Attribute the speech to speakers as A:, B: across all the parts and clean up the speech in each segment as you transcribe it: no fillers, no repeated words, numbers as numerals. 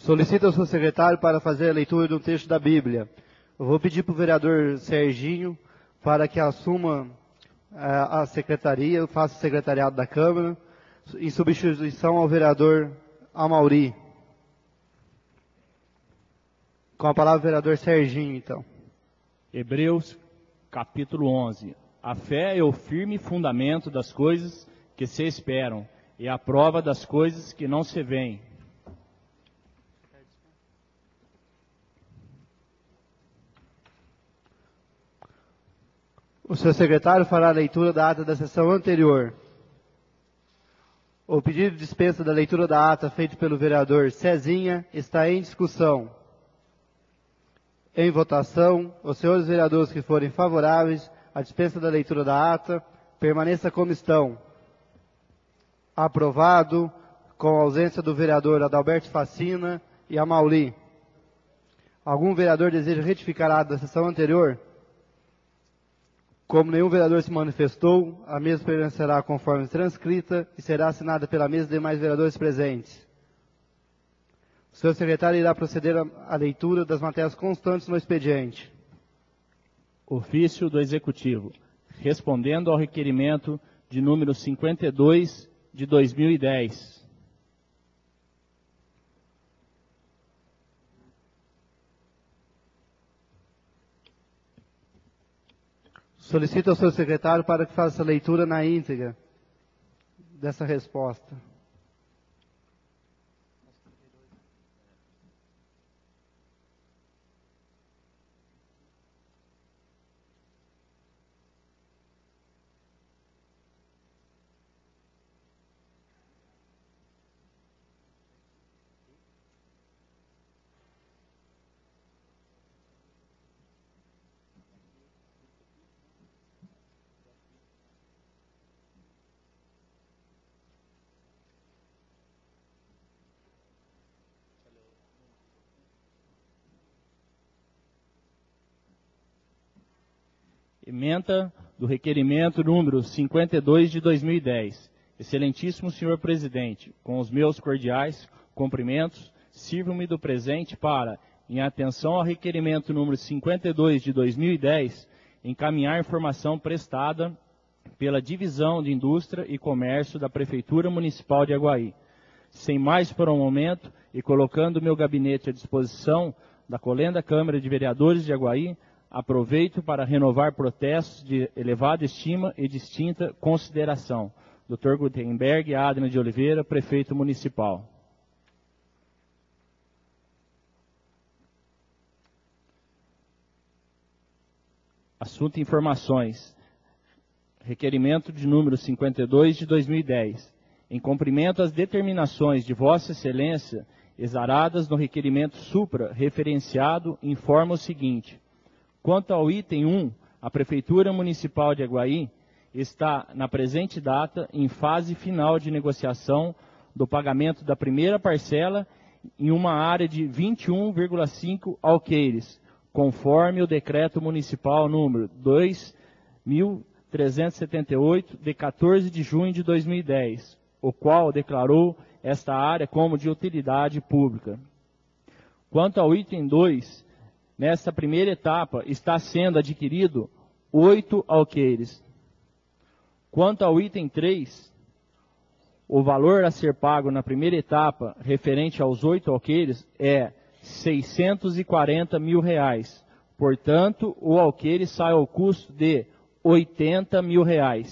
A: Solicito ao seu secretário para fazer a leitura de um texto da Bíblia. Eu vou pedir para o vereador Serginho para que assuma a secretaria, faça o secretariado da Câmara, em substituição ao vereador Amauri. Com a palavra o vereador Serginho, então.
B: Hebreus, capítulo 11. A fé é o firme fundamento das coisas que se esperam e a prova das coisas que não se veem.
A: O seu secretário fará a leitura da ata da sessão anterior. O pedido de dispensa da leitura da ata feito pelo vereador Cezinha está em discussão. Em votação, os senhores vereadores que forem favoráveis à dispensa da leitura da ata, permaneça como estão. Aprovado, com a ausência do vereador Adalberto Facina e Amauri. Algum vereador deseja retificar a ata da sessão anterior? Como nenhum vereador se manifestou, a mesma permanecerá conforme transcrita e será assinada pela mesa de demais vereadores presentes. O senhor secretário irá proceder à leitura das matérias constantes no expediente.
B: Ofício do Executivo. Respondendo ao requerimento de número 52 de 2010.
A: Solicito ao seu secretário para que faça a leitura na íntegra dessa resposta.
B: Ementa do requerimento número 52 de 2010. Excelentíssimo senhor presidente, com os meus cordiais cumprimentos, sirvo-me do presente para, em atenção ao requerimento número 52 de 2010, encaminhar informação prestada pela Divisão de Indústria e Comércio da Prefeitura Municipal de Aguaí. Sem mais por um momento, e colocando meu gabinete à disposição da Colenda Câmara de Vereadores de Aguaí, aproveito para renovar protestos de elevada estima e distinta consideração. Dr. Gutenberg Adriano de Oliveira, Prefeito Municipal. Assunto e informações. Requerimento de número 52 de 2010. Em cumprimento às determinações de Vossa Excelência, exaradas no requerimento supra referenciado, informa o seguinte. Quanto ao item 1, a Prefeitura Municipal de Aguaí está, na presente data, em fase final de negociação do pagamento da primeira parcela em uma área de 21,5 alqueires, conforme o Decreto Municipal número 2.378, de 14 de junho de 2010, o qual declarou esta área como de utilidade pública. Quanto ao item 2, nesta primeira etapa, está sendo adquirido 8 alqueires. Quanto ao item 3, o valor a ser pago na primeira etapa, referente aos 8 alqueires, é R$ 640 mil. Portanto, o alqueire sai ao custo de R$ 80 mil.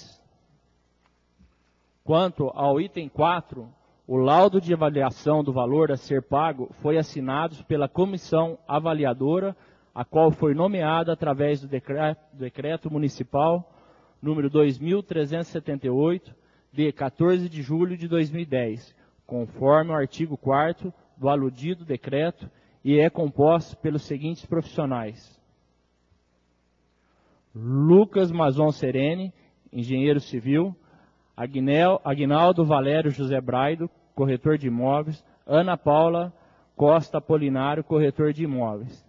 B: Quanto ao item 4, o laudo de avaliação do valor a ser pago foi assinado pela comissão avaliadora, a qual foi nomeada através do decreto municipal número 2.378, de 14 de julho de 2010, conforme o artigo 4º do aludido decreto, e é composto pelos seguintes profissionais. Lucas Mazon Serene, engenheiro civil. Aguinaldo Valério José Braido, corretor de imóveis. Ana Paula Costa Apolinário, corretor de imóveis.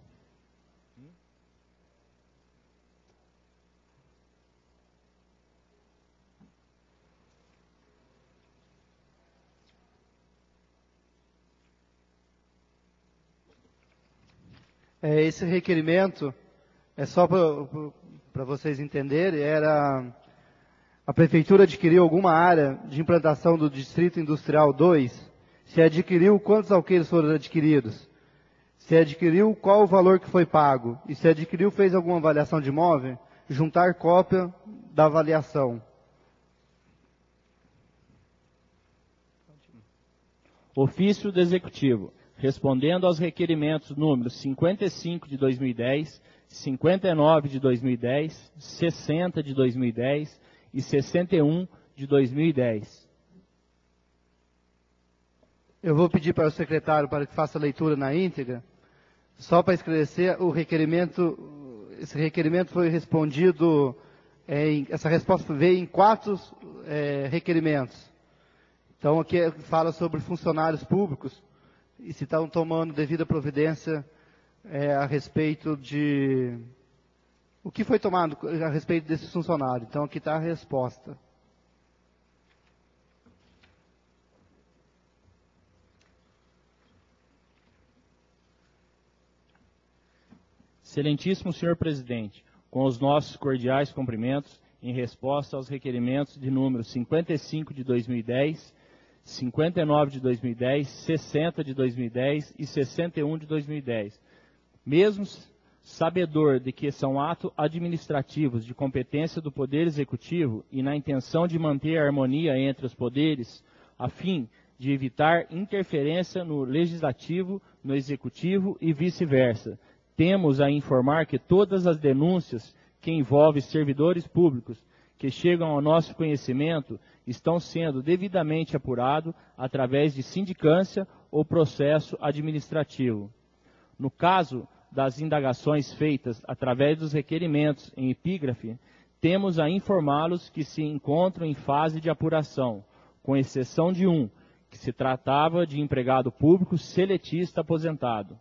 A: Esse requerimento, é só para vocês entenderem, era a Prefeitura adquiriu alguma área de implantação do Distrito Industrial 2, se adquiriu, quantos alqueires foram adquiridos? Se adquiriu, qual o valor que foi pago? E se adquiriu, fez alguma avaliação de imóvel? Juntar cópia da avaliação.
B: Ofício do Executivo, respondendo aos requerimentos números 55 de 2010, 59 de 2010, 60 de 2010 e 61 de 2010.
A: Eu vou pedir para o secretário para que faça a leitura na íntegra, só para esclarecer o requerimento. Esse requerimento foi respondido, essa resposta veio em 4 requerimentos. Então aqui fala sobre funcionários públicos e se estão tomando devida providência a respeito de o que foi tomado a respeito desses funcionários. Então aqui está a resposta.
B: Excelentíssimo senhor presidente, com os nossos cordiais cumprimentos, em resposta aos requerimentos de número 55 de 2010, 59 de 2010, 60 de 2010 e 61 de 2010. Mesmo sabedor de que são atos administrativos de competência do Poder Executivo e na intenção de manter a harmonia entre os poderes, a fim de evitar interferência no Legislativo, no Executivo e vice-versa, temos a informar que todas as denúncias que envolvem servidores públicos que chegam ao nosso conhecimento estão sendo devidamente apurados através de sindicância ou processo administrativo. No caso das indagações feitas através dos requerimentos em epígrafe, temos a informá-los que se encontram em fase de apuração, com exceção de um, que se tratava de empregado público seletista aposentado.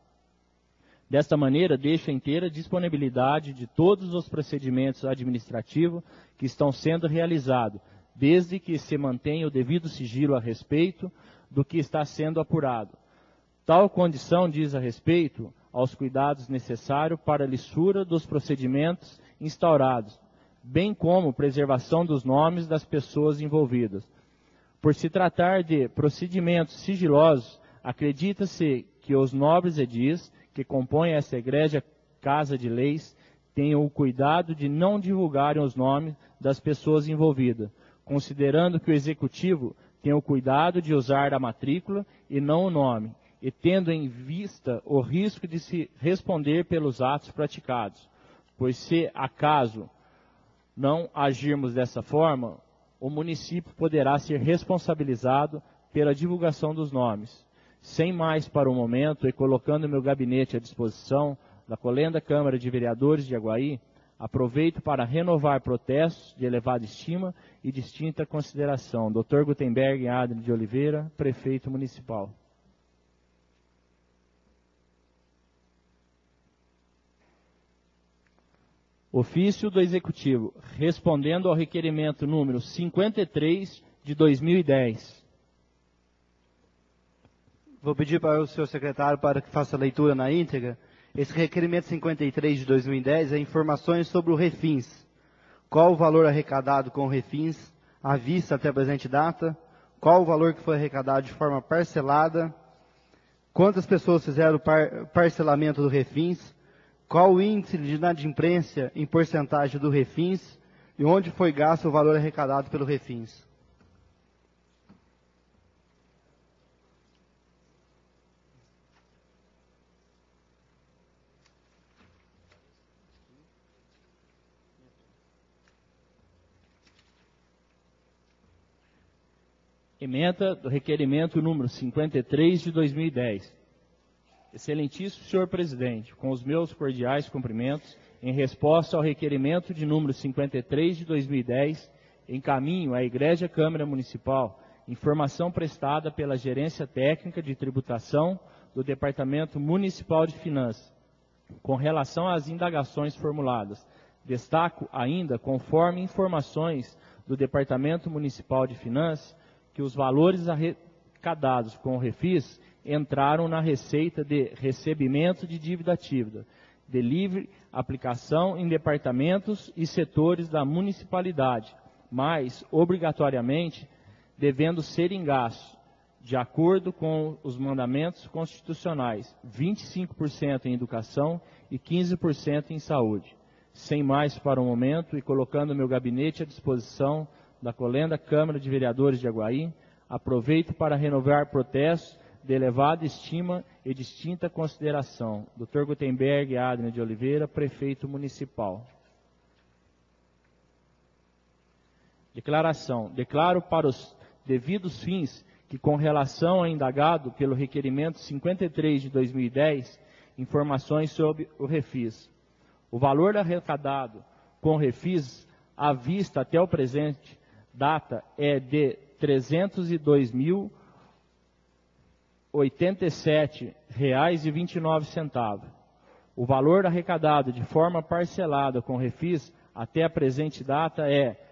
B: Desta maneira, deixo a inteira disponibilidade de todos os procedimentos administrativos que estão sendo realizados, desde que se mantenha o devido sigilo a respeito do que está sendo apurado. Tal condição diz a respeito aos cuidados necessários para a lissura dos procedimentos instaurados, bem como preservação dos nomes das pessoas envolvidas. Por se tratar de procedimentos sigilosos, acredita-se que os nobres edis que compõem essa egrégia Casa de Leis tenham o cuidado de não divulgarem os nomes das pessoas envolvidas, considerando que o Executivo tem o cuidado de usar a matrícula e não o nome, e tendo em vista o risco de se responder pelos atos praticados, pois se acaso não agirmos dessa forma, o município poderá ser responsabilizado pela divulgação dos nomes. Sem mais para o momento, e colocando meu gabinete à disposição da Colenda Câmara de Vereadores de Aguaí, aproveito para renovar protestos de elevada estima e distinta consideração. Dr. Gutenberg Adrien de Oliveira, Prefeito Municipal. Ofício do Executivo, respondendo ao requerimento número 53 de 2010.
A: Vou pedir para o senhor secretário para que faça a leitura na íntegra. Esse requerimento 53 de 2010 é informações sobre o Refins. Qual o valor arrecadado com o Refins à vista até a presente data? Qual o valor que foi arrecadado de forma parcelada? Quantas pessoas fizeram parcelamento do Refins? Qual o índice de inadimplência em porcentagem do Refins? E onde foi gasto o valor arrecadado pelo Refins?
B: Ementa do requerimento número 53 de 2010. Excelentíssimo senhor presidente, com os meus cordiais cumprimentos, em resposta ao requerimento de número 53 de 2010, encaminho à Egrégia Câmara Municipal informação prestada pela Gerência Técnica de Tributação do Departamento Municipal de Finanças, com relação às indagações formuladas. Destaco ainda, conforme informações do Departamento Municipal de Finanças, que os valores arrecadados com o Refis entraram na receita de recebimento de dívida ativa, de livre aplicação em departamentos e setores da municipalidade, mas, obrigatoriamente, devendo serem gastos, de acordo com os mandamentos constitucionais, 25% em educação e 15% em saúde. Sem mais para o momento, e colocando meu gabinete à disposição da Colenda Câmara de Vereadores de Aguaí, aproveito para renovar protestos de elevada estima e distinta consideração. Dr. Gutenberg Adrian de Oliveira, Prefeito Municipal. Declaração. Declaro para os devidos fins que, com relação ao indagado pelo requerimento 53 de 2010, informações sobre o Refis. O valor arrecadado com o Refis à vista até o presente data é de R$ 302.087,29. O valor arrecadado de forma parcelada com o Refis até a presente data é R$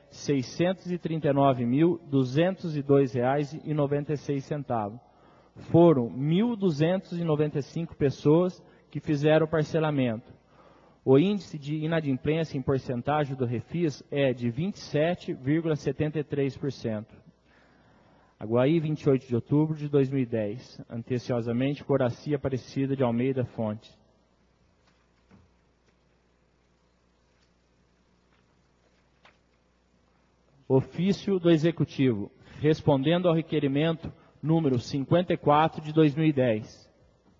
B: 639.202,96. Foram 1.295 pessoas que fizeram o parcelamento. O índice de inadimplência em porcentagem do Refis é de 27,73%. Aguaí, 28 de outubro de 2010. Anteciosamente, Coraci Aparecida de Almeida Fontes. Ofício do Executivo, respondendo ao requerimento número 54 de 2010.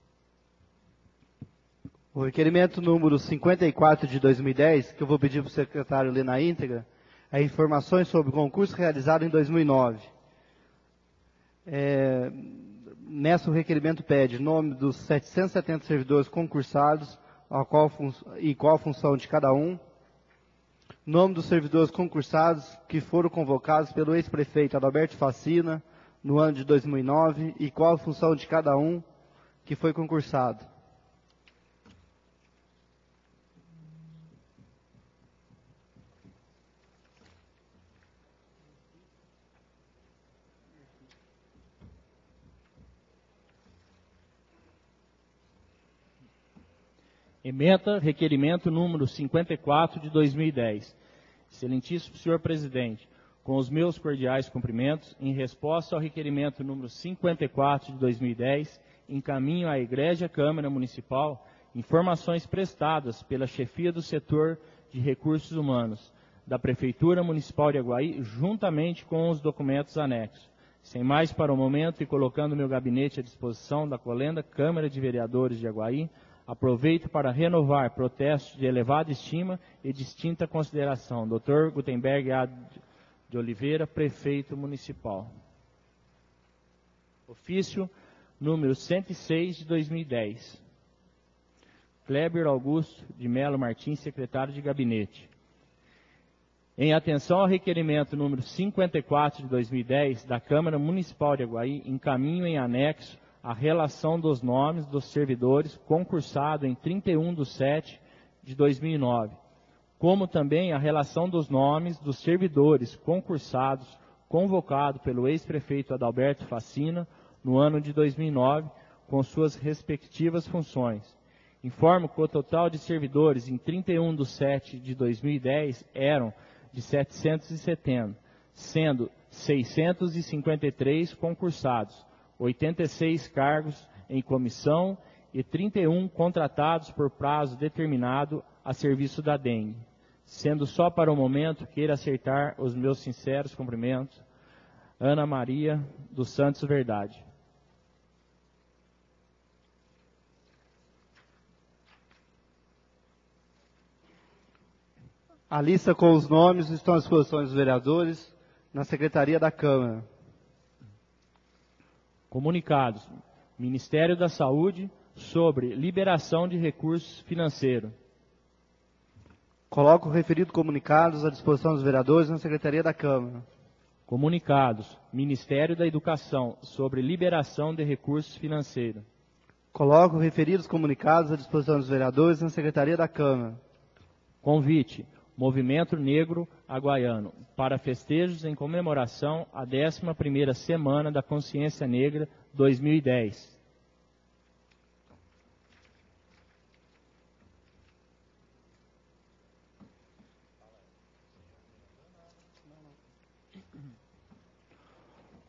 A: O requerimento número 54 de 2010, que eu vou pedir para o secretário ler na íntegra, é informações sobre o concurso realizado em 2009. Nessa o requerimento pede nome dos 770 servidores concursados, e qual a função de cada um, nome dos servidores concursados que foram convocados pelo ex-prefeito Adalberto Facina no ano de 2009 e qual a função de cada um que foi concursado.
B: Ementa requerimento número 54 de 2010. Excelentíssimo senhor presidente, com os meus cordiais cumprimentos, em resposta ao requerimento número 54 de 2010, encaminho à Egrégia Câmara Municipal informações prestadas pela chefia do setor de recursos humanos da Prefeitura Municipal de Aguaí, juntamente com os documentos anexos. Sem mais para o momento e colocando meu gabinete à disposição da Colenda Câmara de Vereadores de Aguaí, aproveito para renovar protestos de elevada estima e distinta consideração. Dr. Gutenberg de Oliveira, Prefeito Municipal. Ofício número 106 de 2010. Kleber Augusto de Melo Martins, Secretário de Gabinete. Em atenção ao requerimento número 54 de 2010 da Câmara Municipal de Aguaí, encaminho em anexo a relação dos nomes dos servidores concursado em 31/7 de 2009, como também a relação dos nomes dos servidores concursados convocado pelo ex-prefeito Adalberto Facina no ano de 2009, com suas respectivas funções. Informo que o total de servidores em 31/7 de 2010 eram de 770, sendo 653 concursados, 86 cargos em comissão e 31 contratados por prazo determinado a serviço da dengue. Sendo só para o momento, queira aceitar os meus sinceros cumprimentos. Ana Maria dos Santos Verdade.
A: A lista com os nomes estão à disposição dos vereadores na Secretaria da Câmara.
B: Comunicados. Ministério da Saúde sobre liberação de recursos financeiros.
A: Coloco o referido comunicados à disposição dos vereadores na Secretaria da Câmara.
B: Comunicados. Ministério da Educação sobre liberação de recursos financeiros.
A: Coloco referidos comunicados à disposição dos vereadores na Secretaria da Câmara.
B: Convite. Movimento Negro Aguaiano para festejos em comemoração à 11ª Semana da Consciência Negra 2010.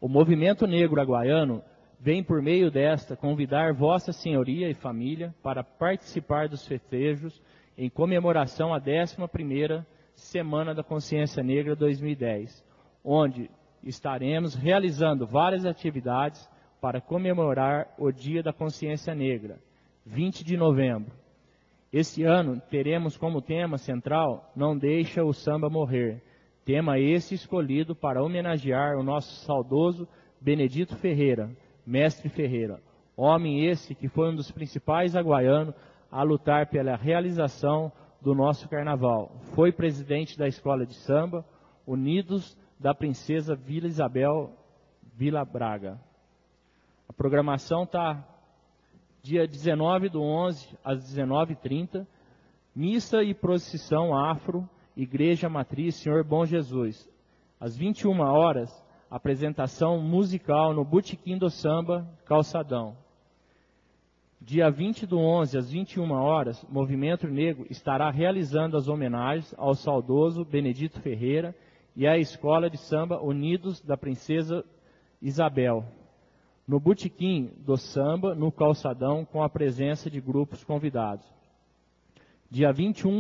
B: O movimento negro aguaiano vem por meio desta convidar Vossa Senhoria e família para participar dos festejos em comemoração à 11ª Semana da Consciência Negra 2010, onde estaremos realizando várias atividades para comemorar o Dia da Consciência Negra, 20 de novembro. Este ano teremos como tema central Não Deixa o Samba Morrer, tema esse escolhido para homenagear o nosso saudoso Benedito Ferreira, mestre Ferreira, homem esse que foi um dos principais aguaianos a lutar pela realização do nosso carnaval. Foi presidente da Escola de Samba Unidos da Princesa Vila Isabel, Vila Braga. A programação está dia 19/11 às 19h30, missa e procissão afro, Igreja Matriz Senhor Bom Jesus. Às 21 horas, apresentação musical no Botequim do Samba, Calçadão. Dia 20/11 às 21 horas, Movimento Negro estará realizando as homenagens ao saudoso Benedito Ferreira e à Escola de Samba Unidos da Princesa Isabel, no Botequim do Samba, no Calçadão, com a presença de grupos convidados. Dia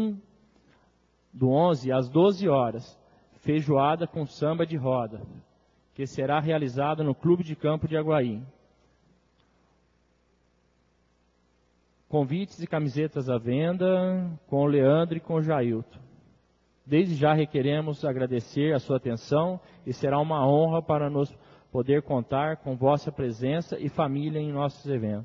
B: 21/11 às 12 horas, feijoada com samba de roda, que será realizada no Clube de Campo de Aguaí. Convites e camisetas à venda com o Leandro e com o Jailton. Desde já requeremos agradecer a sua atenção e será uma honra para nos poder contar com vossa presença e família em nossos eventos.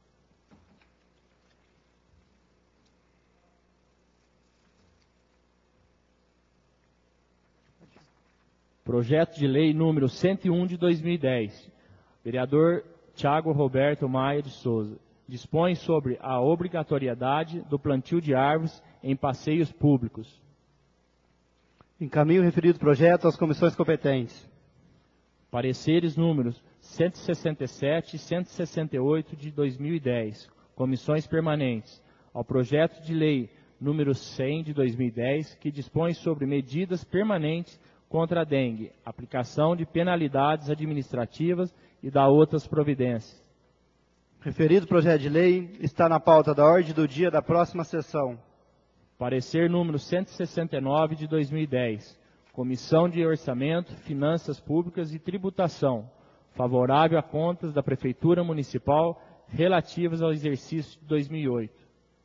B: Projeto de Lei número 101 de 2010. Vereador Thiago Roberto Maia de Souza. Dispõe sobre a obrigatoriedade do plantio de árvores em passeios públicos.
A: Encaminho o referido projeto às comissões competentes.
B: Pareceres números 167 e 168 de 2010. Comissões permanentes. Ao projeto de lei número 100 de 2010, que dispõe sobre medidas permanentes contra a dengue, aplicação de penalidades administrativas e da outras providências.
A: Referido projeto de lei está na pauta da ordem do dia da próxima sessão.
B: Parecer número 169 de 2010. Comissão de Orçamento, Finanças Públicas e Tributação. Favorável a contas da Prefeitura Municipal relativas ao exercício de 2008.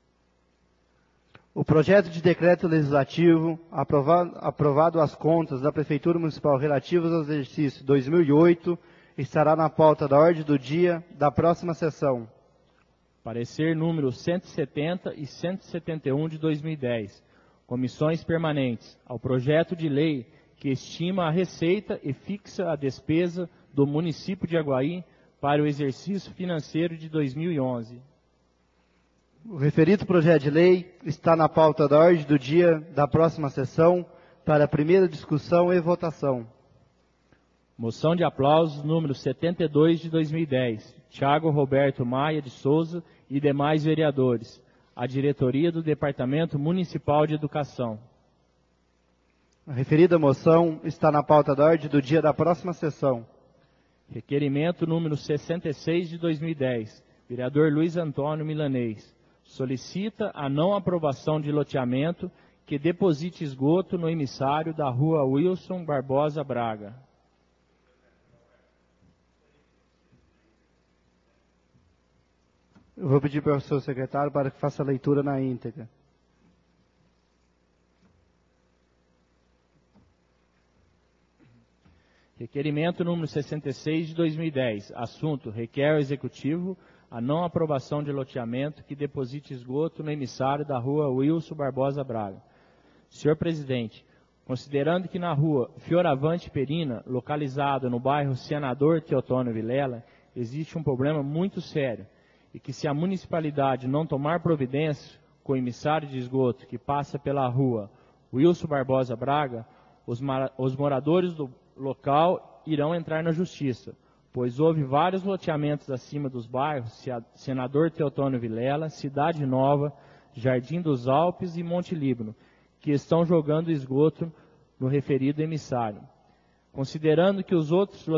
A: O projeto de decreto legislativo aprovado as contas da Prefeitura Municipal relativas ao exercício 2008 estará na pauta da ordem do dia da próxima sessão.
B: Parecer número 170 e 171 de 2010. Comissões permanentes. Ao projeto de lei que estima a receita e fixa a despesa do município de Aguaí para o exercício financeiro de 2011.
A: O referido projeto de lei está na pauta da ordem do dia da próxima sessão para a primeira discussão e votação.
B: Moção de aplausos número 72 de 2010. Thiago Roberto Maia de Souza e demais vereadores. A diretoria do Departamento Municipal de Educação.
A: A referida moção está na pauta da ordem do dia da próxima sessão.
B: Requerimento número 66 de 2010. Vereador Luiz Antônio Milanês. Solicita a não aprovação de loteamento que deposite esgoto no emissário da rua Wilson Barbosa Braga.
A: Eu vou pedir para o seu secretário para que faça a leitura na íntegra.
B: Requerimento número 66 de 2010. Assunto: requer ao Executivo a não aprovação de loteamento que deposite esgoto no emissário da rua Wilson Barbosa Braga. Senhor Presidente, considerando que na rua Fioravante Perina, localizada no bairro Senador Teotônio Vilela, existe um problema muito sério e que se a municipalidade não tomar providência com o emissário de esgoto que passa pela rua Wilson Barbosa Braga, os moradores do local irão entrar na justiça, pois houve vários loteamentos acima dos bairros Senador Teotônio Vilela, Cidade Nova, Jardim dos Alpes e Monte Líbano, que estão jogando esgoto no referido emissário. Considerando que os outros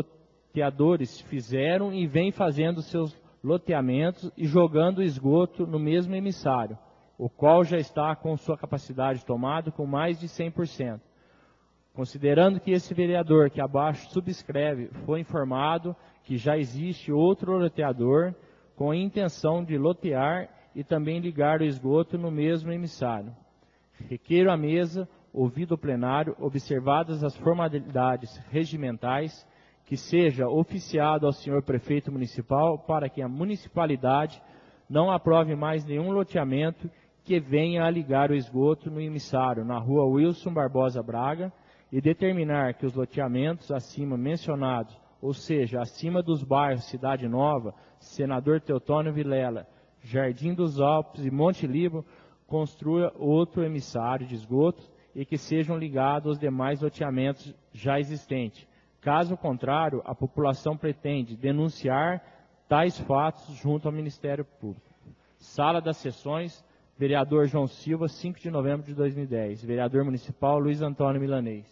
B: loteadores fizeram e vêm fazendo seus loteamentos e jogando o esgoto no mesmo emissário, o qual já está com sua capacidade tomada com mais de 100%. Considerando que esse vereador que abaixo subscreve foi informado que já existe outro loteador com a intenção de lotear e também ligar o esgoto no mesmo emissário. Requeiro à mesa, ouvido o plenário, observadas as formalidades regimentais, que seja oficiado ao senhor prefeito municipal para que a municipalidade não aprove mais nenhum loteamento que venha a ligar o esgoto no emissário na rua Wilson Barbosa Braga e determinar que os loteamentos acima mencionados, ou seja, acima dos bairros Cidade Nova, Senador Teotônio Vilela, Jardim dos Alpes e Monte Líbano, construa outro emissário de esgoto e que sejam ligados aos demais loteamentos já existentes. Caso contrário, a população pretende denunciar tais fatos junto ao Ministério Público. Sala das Sessões, vereador João Silva, 5 de novembro de 2010. Vereador Municipal Luiz Antônio Milanês.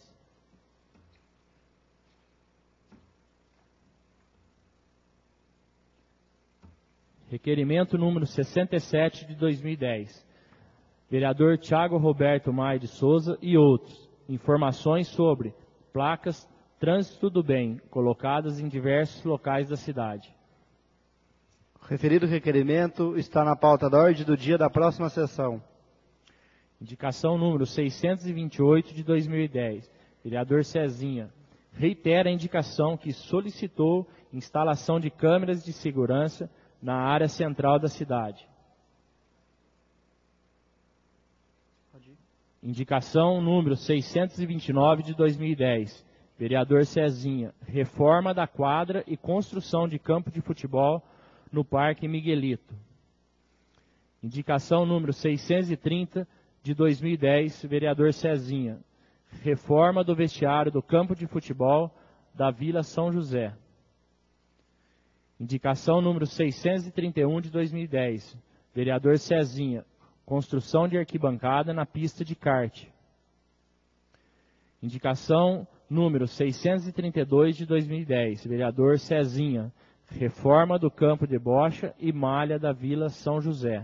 B: Requerimento número 67 de 2010. Vereador Tiago Roberto Maia de Souza e outros. Informações sobre placas Trânsito do Bem, colocadas em diversos locais da cidade.
A: O referido requerimento está na pauta da ordem do dia da próxima sessão.
B: Indicação número 628 de 2010. Vereador Cezinha. Reitera a indicação que solicitou instalação de câmeras de segurança na área central da cidade. Indicação número 629 de 2010. Vereador Cezinha. Reforma da quadra e construção de campo de futebol no Parque Miguelito. Indicação número 630 de 2010. Vereador Cezinha. Reforma do vestiário do campo de futebol da Vila São José. Indicação número 631 de 2010. Vereador Cezinha. Construção de arquibancada na pista de kart. Indicação número 632 de 2010. Vereador Cezinha. Reforma do campo de bocha e malha da Vila São José.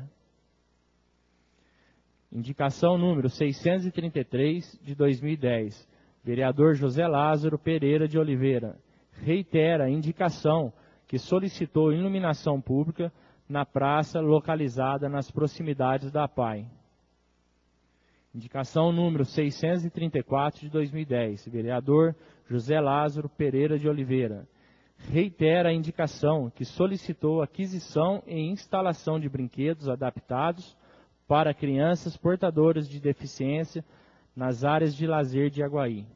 B: Indicação número 633 de 2010. Vereador José Lázaro Pereira de Oliveira. Reitera a indicação que solicitou iluminação pública na praça localizada nas proximidades da PAI. Indicação número 634 de 2010. Vereador José Lázaro Pereira de Oliveira. Reitera a indicação que solicitou aquisição e instalação de brinquedos adaptados para crianças portadoras de deficiência nas áreas de lazer de Aguaí.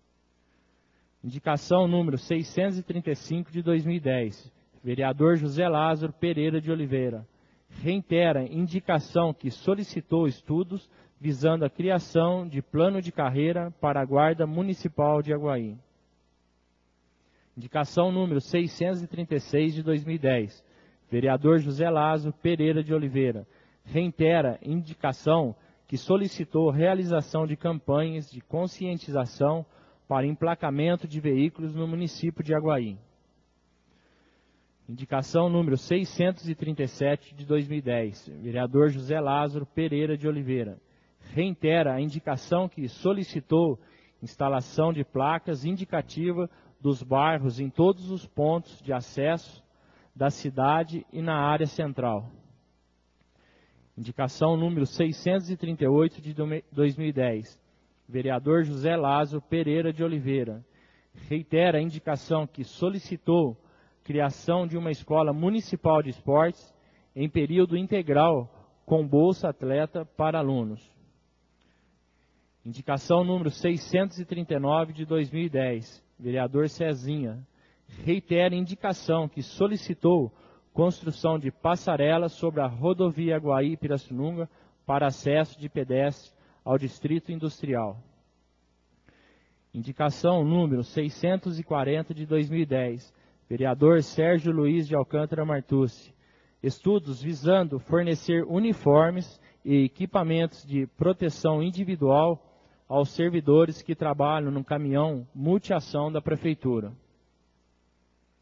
B: Indicação número 635 de 2010. Vereador José Lázaro Pereira de Oliveira. Reitera indicação que solicitou estudos visando a criação de plano de carreira para a Guarda Municipal de Aguaí. Indicação número 636 de 2010. Vereador José Lázaro Pereira de Oliveira. Reitera indicação que solicitou realização de campanhas de conscientização para emplacamento de veículos no município de Aguaí. Indicação número 637 de 2010. Vereador José Lázaro Pereira de Oliveira. Reitera a indicação que solicitou instalação de placas indicativas dos bairros em todos os pontos de acesso da cidade e na área central. Indicação número 638 de 2010. Vereador José Lázaro Pereira de Oliveira. Reitera a indicação que solicitou criação de uma escola municipal de esportes em período integral com bolsa atleta para alunos. Indicação número 639 de 2010. Vereador Cezinha. Reitera a indicação que solicitou construção de passarela sobre a rodovia Aguaí-Pirassununga para acesso de pedestres ao Distrito Industrial. Indicação número 640 de 2010. Vereador Sérgio Luiz de Alcântara Martucci. Estudos visando fornecer uniformes e equipamentos de proteção individual aos servidores que trabalham no caminhão multiação da Prefeitura.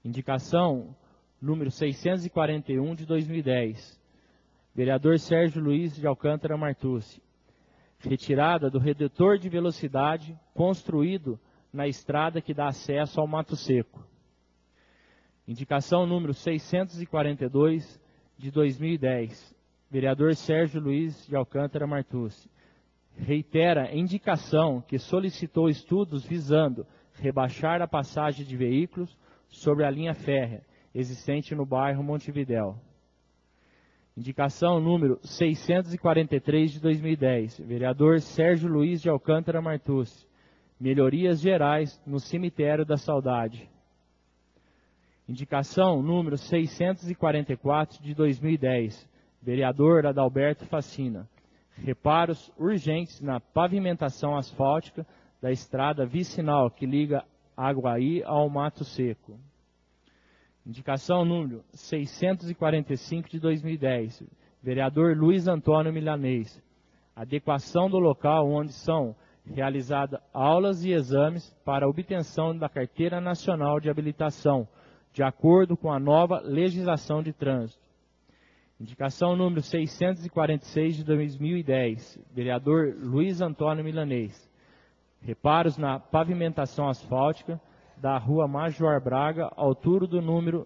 B: Indicação número 641 de 2010. Vereador Sérgio Luiz de Alcântara Martucci. Retirada do redutor de velocidade construído na estrada que dá acesso ao Mato Seco. Indicação número 642 de 2010. Vereador Sérgio Luiz de Alcântara Martucci. Reitera a indicação que solicitou estudos visando rebaixar a passagem de veículos sobre a linha férrea existente no bairro Montevidéu. Indicação número 643 de 2010. Vereador Sérgio Luiz de Alcântara Martucci. Melhorias gerais no Cemitério da Saudade. Indicação número 644 de 2010. Vereador Adalberto Facina. Reparos urgentes na pavimentação asfáltica da estrada vicinal que liga Aguaí ao Mato Seco. Indicação número 645 de 2010. Vereador Luiz Antônio Milanês. Adequação do local onde são realizadas aulas e exames para obtenção da Carteira Nacional de Habilitação, de acordo com a nova legislação de trânsito. Indicação número 646 de 2010. Vereador Luiz Antônio Milanês. Reparos na pavimentação asfáltica da Rua Major Braga, altura do número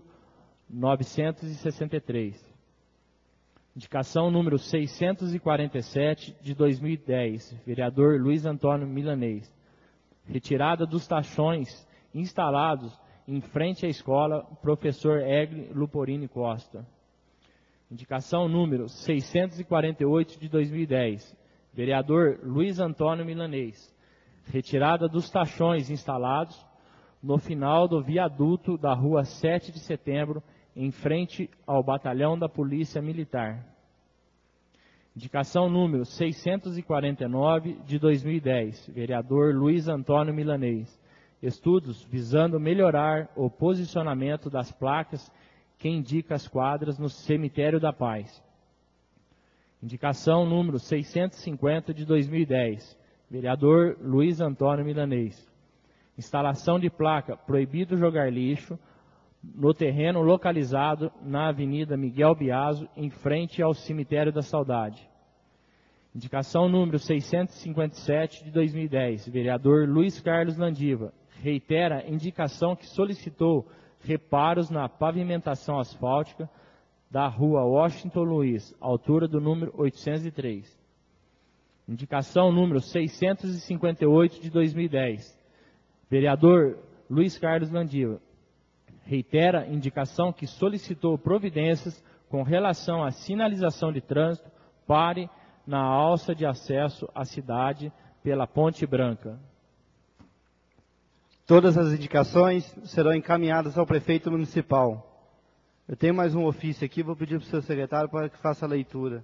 B: 963. Indicação número 647 de 2010. Vereador Luiz Antônio Milanês. Retirada dos tachões instalados em frente à escola Professor Egli Luporini Costa. Indicação número 648 de 2010. Vereador Luiz Antônio Milanês. Retirada dos tachões instalados no final do viaduto da Rua 7 de Setembro, em frente ao Batalhão da Polícia Militar. Indicação número 649 de 2010. Vereador Luiz Antônio Milanês. Estudos visando melhorar o posicionamento das placas que indica as quadras no Cemitério da Paz. Indicação número 650 de 2010. Vereador Luiz Antônio Milanês. Instalação de placa proibido jogar lixo no terreno localizado na Avenida Miguel Biaso, em frente ao Cemitério da Saudade. Indicação número 657 de 2010. Vereador Luiz Carlos Landiva. Reitera a indicação que solicitou reparos na pavimentação asfáltica da Rua Washington Luiz, altura do número 803. Indicação número 658 de 2010. Vereador Luiz Carlos Landiva. Reitera a indicação que solicitou providências com relação à sinalização de trânsito pare na alça de acesso à cidade pela Ponte Branca.
A: Todas as indicações serão encaminhadas ao prefeito municipal. Eu tenho mais um ofício aqui, vou pedir para o seu secretário para que faça a leitura.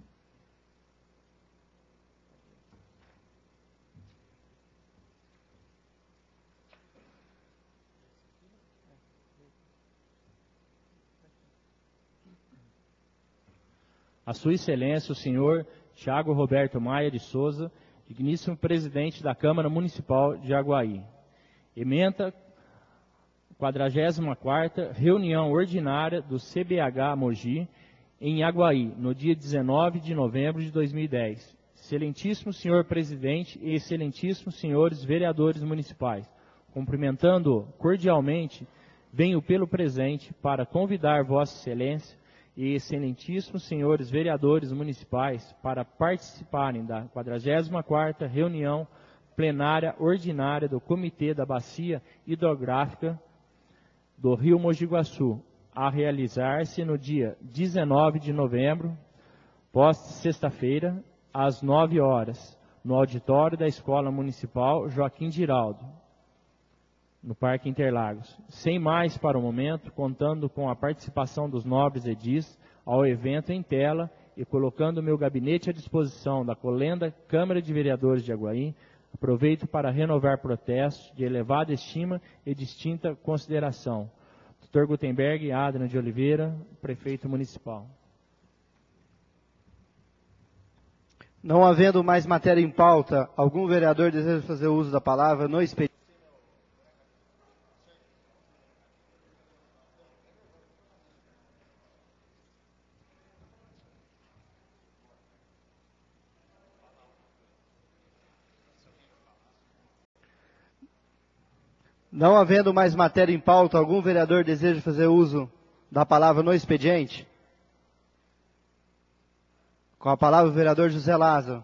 B: A Sua Excelência, o senhor Thiago Roberto Maia de Souza, digníssimo presidente da Câmara Municipal de Aguaí. Ementa 44ª reunião ordinária do CBH Mogi, em Aguaí, no dia 19 de novembro de 2010. Excelentíssimo senhor presidente e excelentíssimos senhores vereadores municipais, cumprimentando cordialmente, venho pelo presente para convidar Vossa Excelência e excelentíssimos senhores vereadores municipais para participarem da 44ª reunião plenária ordinária do Comitê da Bacia Hidrográfica do Rio Mogi Guaçu, a realizar-se no dia 19 de novembro, sexta-feira, às 9 horas, no auditório da Escola Municipal Joaquim Giraldo, no Parque Interlagos. Sem mais para o momento, contando com a participação dos nobres edis ao evento em tela e colocando meu gabinete à disposição da colenda Câmara de Vereadores de Aguaí, aproveito para renovar protestos de elevada estima e distinta consideração. Dr. Gutenberg Adriano de Oliveira, prefeito municipal.
A: Não havendo mais matéria em pauta, algum vereador deseja fazer uso da palavra no expediente? Não havendo mais matéria em pauta, algum vereador deseja fazer uso da palavra no expediente? Com a palavra o vereador José Lázaro.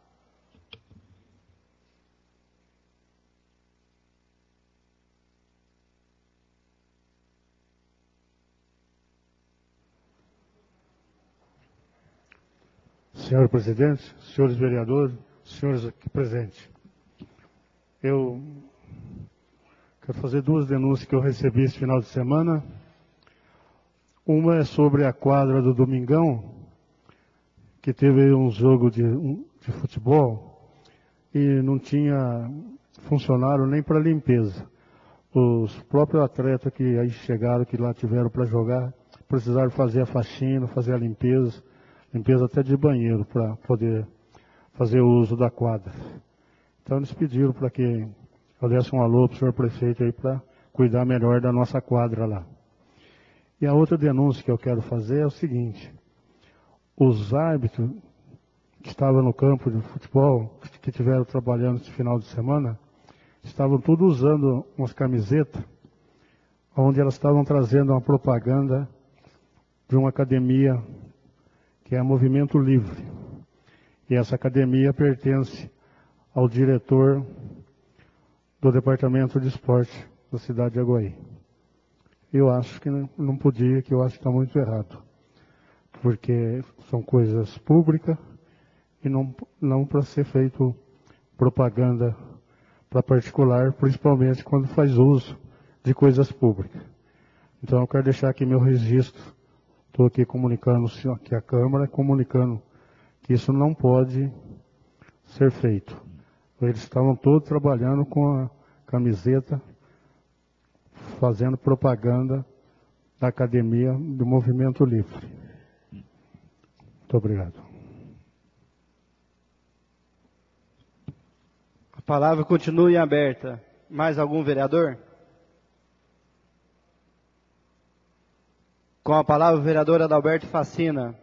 C: Senhor presidente, senhores vereadores, senhores aqui presentes. Eu quero fazer duas denúncias que eu recebi esse final de semana. Uma é sobre a quadra do Domingão, que teve um jogo de futebol e não tinha funcionário nem para limpeza. Os próprios atletas que aí chegaram, que lá tiveram para jogar, precisaram fazer a faxina, fazer a limpeza até de banheiro, para poder fazer o uso da quadra. Então eles pediram para que eu desse um alô para o senhor prefeito aí para cuidar melhor da nossa quadra lá. E a outra denúncia que eu quero fazer é o seguinte: os árbitros que estavam no campo de futebol, que estiveram trabalhando esse final de semana, estavam todos usando umas camisetas, onde elas estavam trazendo uma propaganda de uma academia que é Movimento Livre. E essa academia pertence ao diretor do Departamento de Esporte da cidade de Aguaí. Eu acho que não podia, que eu acho que está muito errado. Porque são coisas públicas e não para ser feito propaganda para particular, principalmente quando faz uso de coisas públicas. Então eu quero deixar aqui meu registro. Estou aqui comunicando aqui a Câmara, comunicando que isso não pode ser feito. Eles estavam todos trabalhando com a camiseta, fazendo propaganda da academia do Movimento Livre. Muito obrigado.
A: A palavra continua aberta. Mais algum vereador? Com a palavra o vereador Adalberto Facina.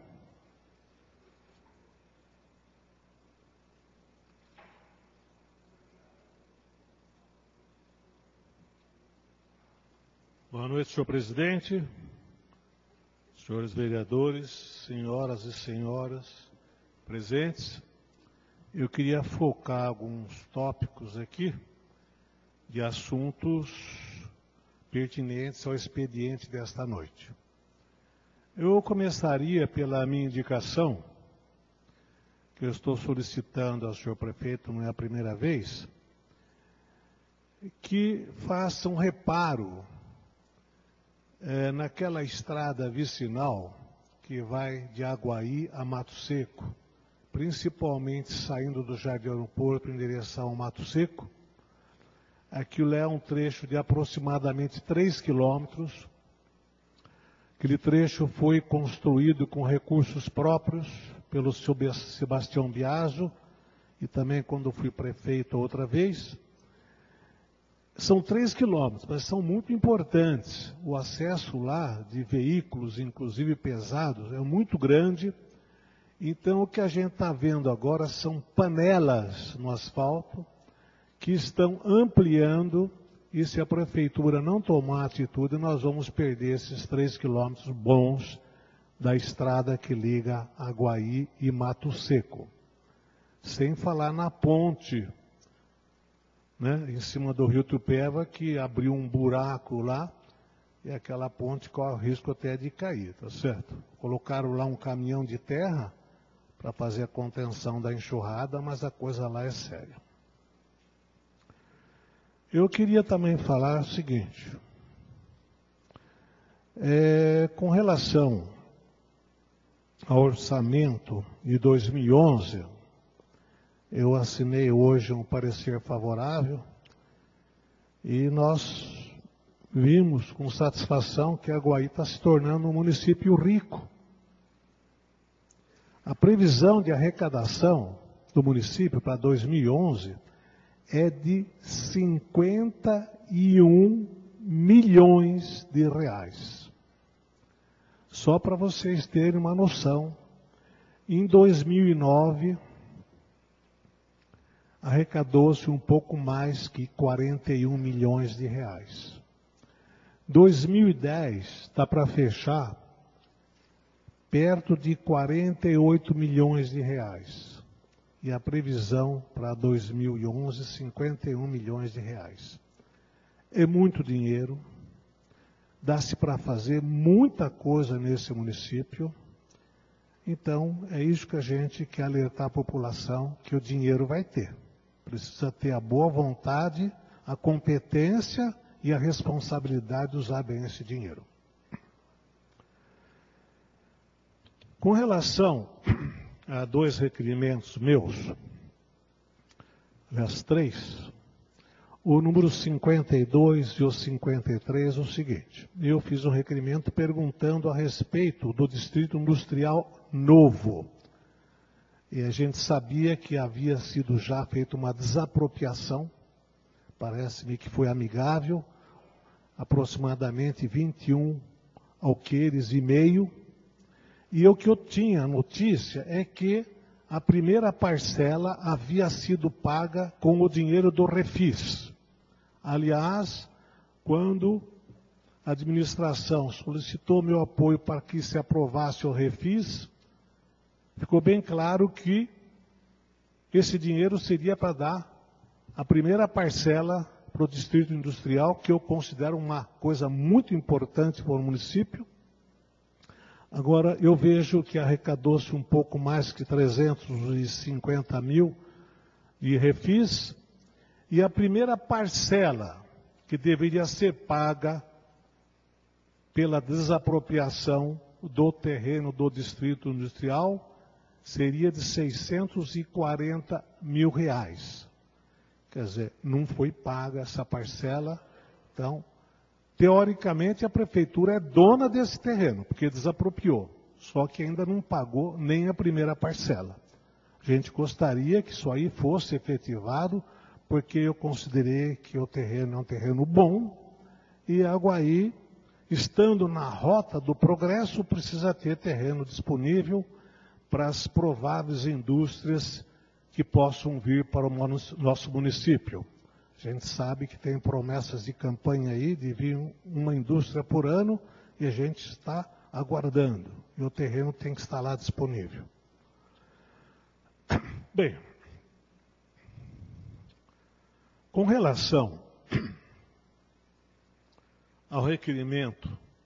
D: Boa noite, senhor presidente, senhores vereadores, senhoras e senhores presentes. Eu queria focar alguns tópicos aqui de assuntos pertinentes ao expediente desta noite. Eu começaria pela minha indicação, que eu estou solicitando ao senhor prefeito, não é a primeira vez, que faça um reparo naquela estrada vicinal que vai de Aguaí a Mato Seco, principalmente saindo do Jardim Aeroporto em direção ao Mato Seco. Aquilo é um trecho de aproximadamente 3 quilômetros. Aquele trecho foi construído com recursos próprios pelo senhor Sebastião Biaso e também quando fui prefeito outra vez. São 3 quilômetros, mas são muito importantes. O acesso lá de veículos, inclusive pesados, é muito grande. Então o que a gente está vendo agora são panelas no asfalto que estão ampliando. E se a prefeitura não tomar atitude, nós vamos perder esses 3 quilômetros bons da estrada que liga Aguaí e Mato Seco. Sem falar na ponte, né, em cima do rio Tupéva, que abriu um buraco lá, e aquela ponte corre o risco até de cair, tá certo? Colocaram lá um caminhão de terra para fazer a contenção da enxurrada, mas a coisa lá é séria. Eu queria também falar o seguinte, com relação ao orçamento de 2011, eu assinei hoje um parecer favorável e nós vimos com satisfação que Aguaí está se tornando um município rico. A previsão de arrecadação do município para 2011 é de 51 milhões de reais. Só para vocês terem uma noção, em 2009, arrecadou-se um pouco mais que 41 milhões de reais. 2010 está para fechar perto de 48 milhões de reais. E a previsão para 2011, 51 milhões de reais. É muito dinheiro, dá-se para fazer muita coisa nesse município. Então, é isso que a gente quer alertar a população, que o dinheiro vai ter. Precisa ter a boa vontade, a competência e a responsabilidade de usar bem esse dinheiro. Com relação a 2 requerimentos meus, aliás, 3, o número 52 e o 53 é o seguinte: eu fiz um requerimento perguntando a respeito do Distrito Industrial Novo. E a gente sabia que havia sido já feita uma desapropriação, parece-me que foi amigável, aproximadamente 21 alqueires e meio. E o que eu tinha notícia é que a primeira parcela havia sido paga com o dinheiro do Refis. Aliás, quando a administração solicitou meu apoio para que se aprovasse o Refis, ficou bem claro que esse dinheiro seria para dar a primeira parcela para o Distrito Industrial, que eu considero uma coisa muito importante para o município. Agora, eu vejo que arrecadou-se um pouco mais que 350 mil de Refis, e a primeira parcela que deveria ser paga pela desapropriação do terreno do Distrito Industrial seria de 640 mil reais. Quer dizer, não foi paga essa parcela, então, teoricamente, a prefeitura é dona desse terreno, porque desapropriou, só que ainda não pagou nem a primeira parcela. A gente gostaria que isso aí fosse efetivado, porque eu considerei que o terreno é um terreno bom, e Aguaí, estando na rota do progresso, precisa ter terreno disponível para as prováveis indústrias que possam vir para o nosso município. A gente sabe que tem promessas de campanha aí, de vir uma indústria por ano, e a gente está aguardando. E o terreno tem que estar lá disponível. Bem, com relação ao requerimento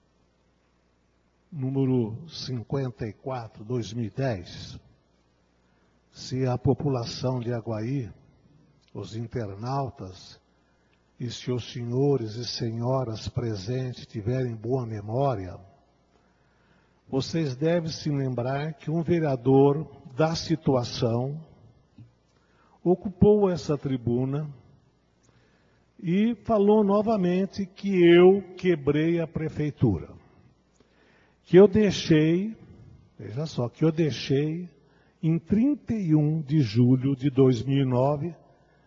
D: número 54, 2010, se a população de Aguaí, os internautas e se os senhores e senhoras presentes tiverem boa memória, vocês devem se lembrar que um vereador da situação ocupou essa tribuna e falou novamente que eu quebrei a prefeitura. Que eu deixei, veja só, que eu deixei em 31 de julho de 2009,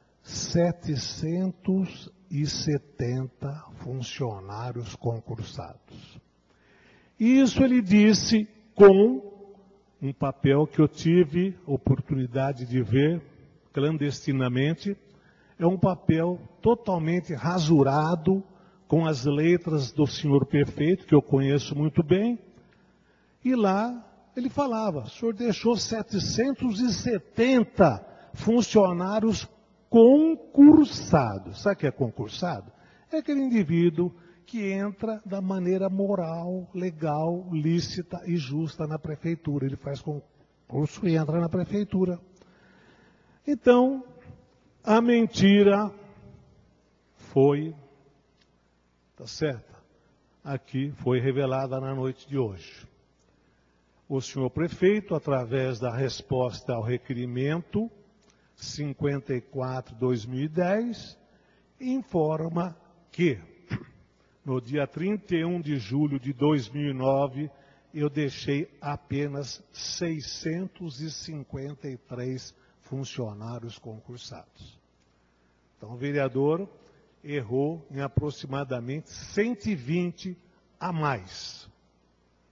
D: 770 funcionários concursados. Isso ele disse com um papel que eu tive oportunidade de ver clandestinamente. É um papel totalmente rasurado, com as letras do senhor prefeito, que eu conheço muito bem. E lá ele falava: o senhor deixou 770 funcionários concursados. Sabe o que é concursado? É aquele indivíduo que entra da maneira moral, legal, lícita e justa na prefeitura. Ele faz concurso e entra na prefeitura. Então, a mentira foi, tá certo? Aqui foi revelada na noite de hoje. O senhor prefeito, através da resposta ao requerimento 54/2010, informa que no dia 31 de julho de 2009, eu deixei apenas 653 funcionários concursados. Então, o vereador errou em aproximadamente 120 a mais.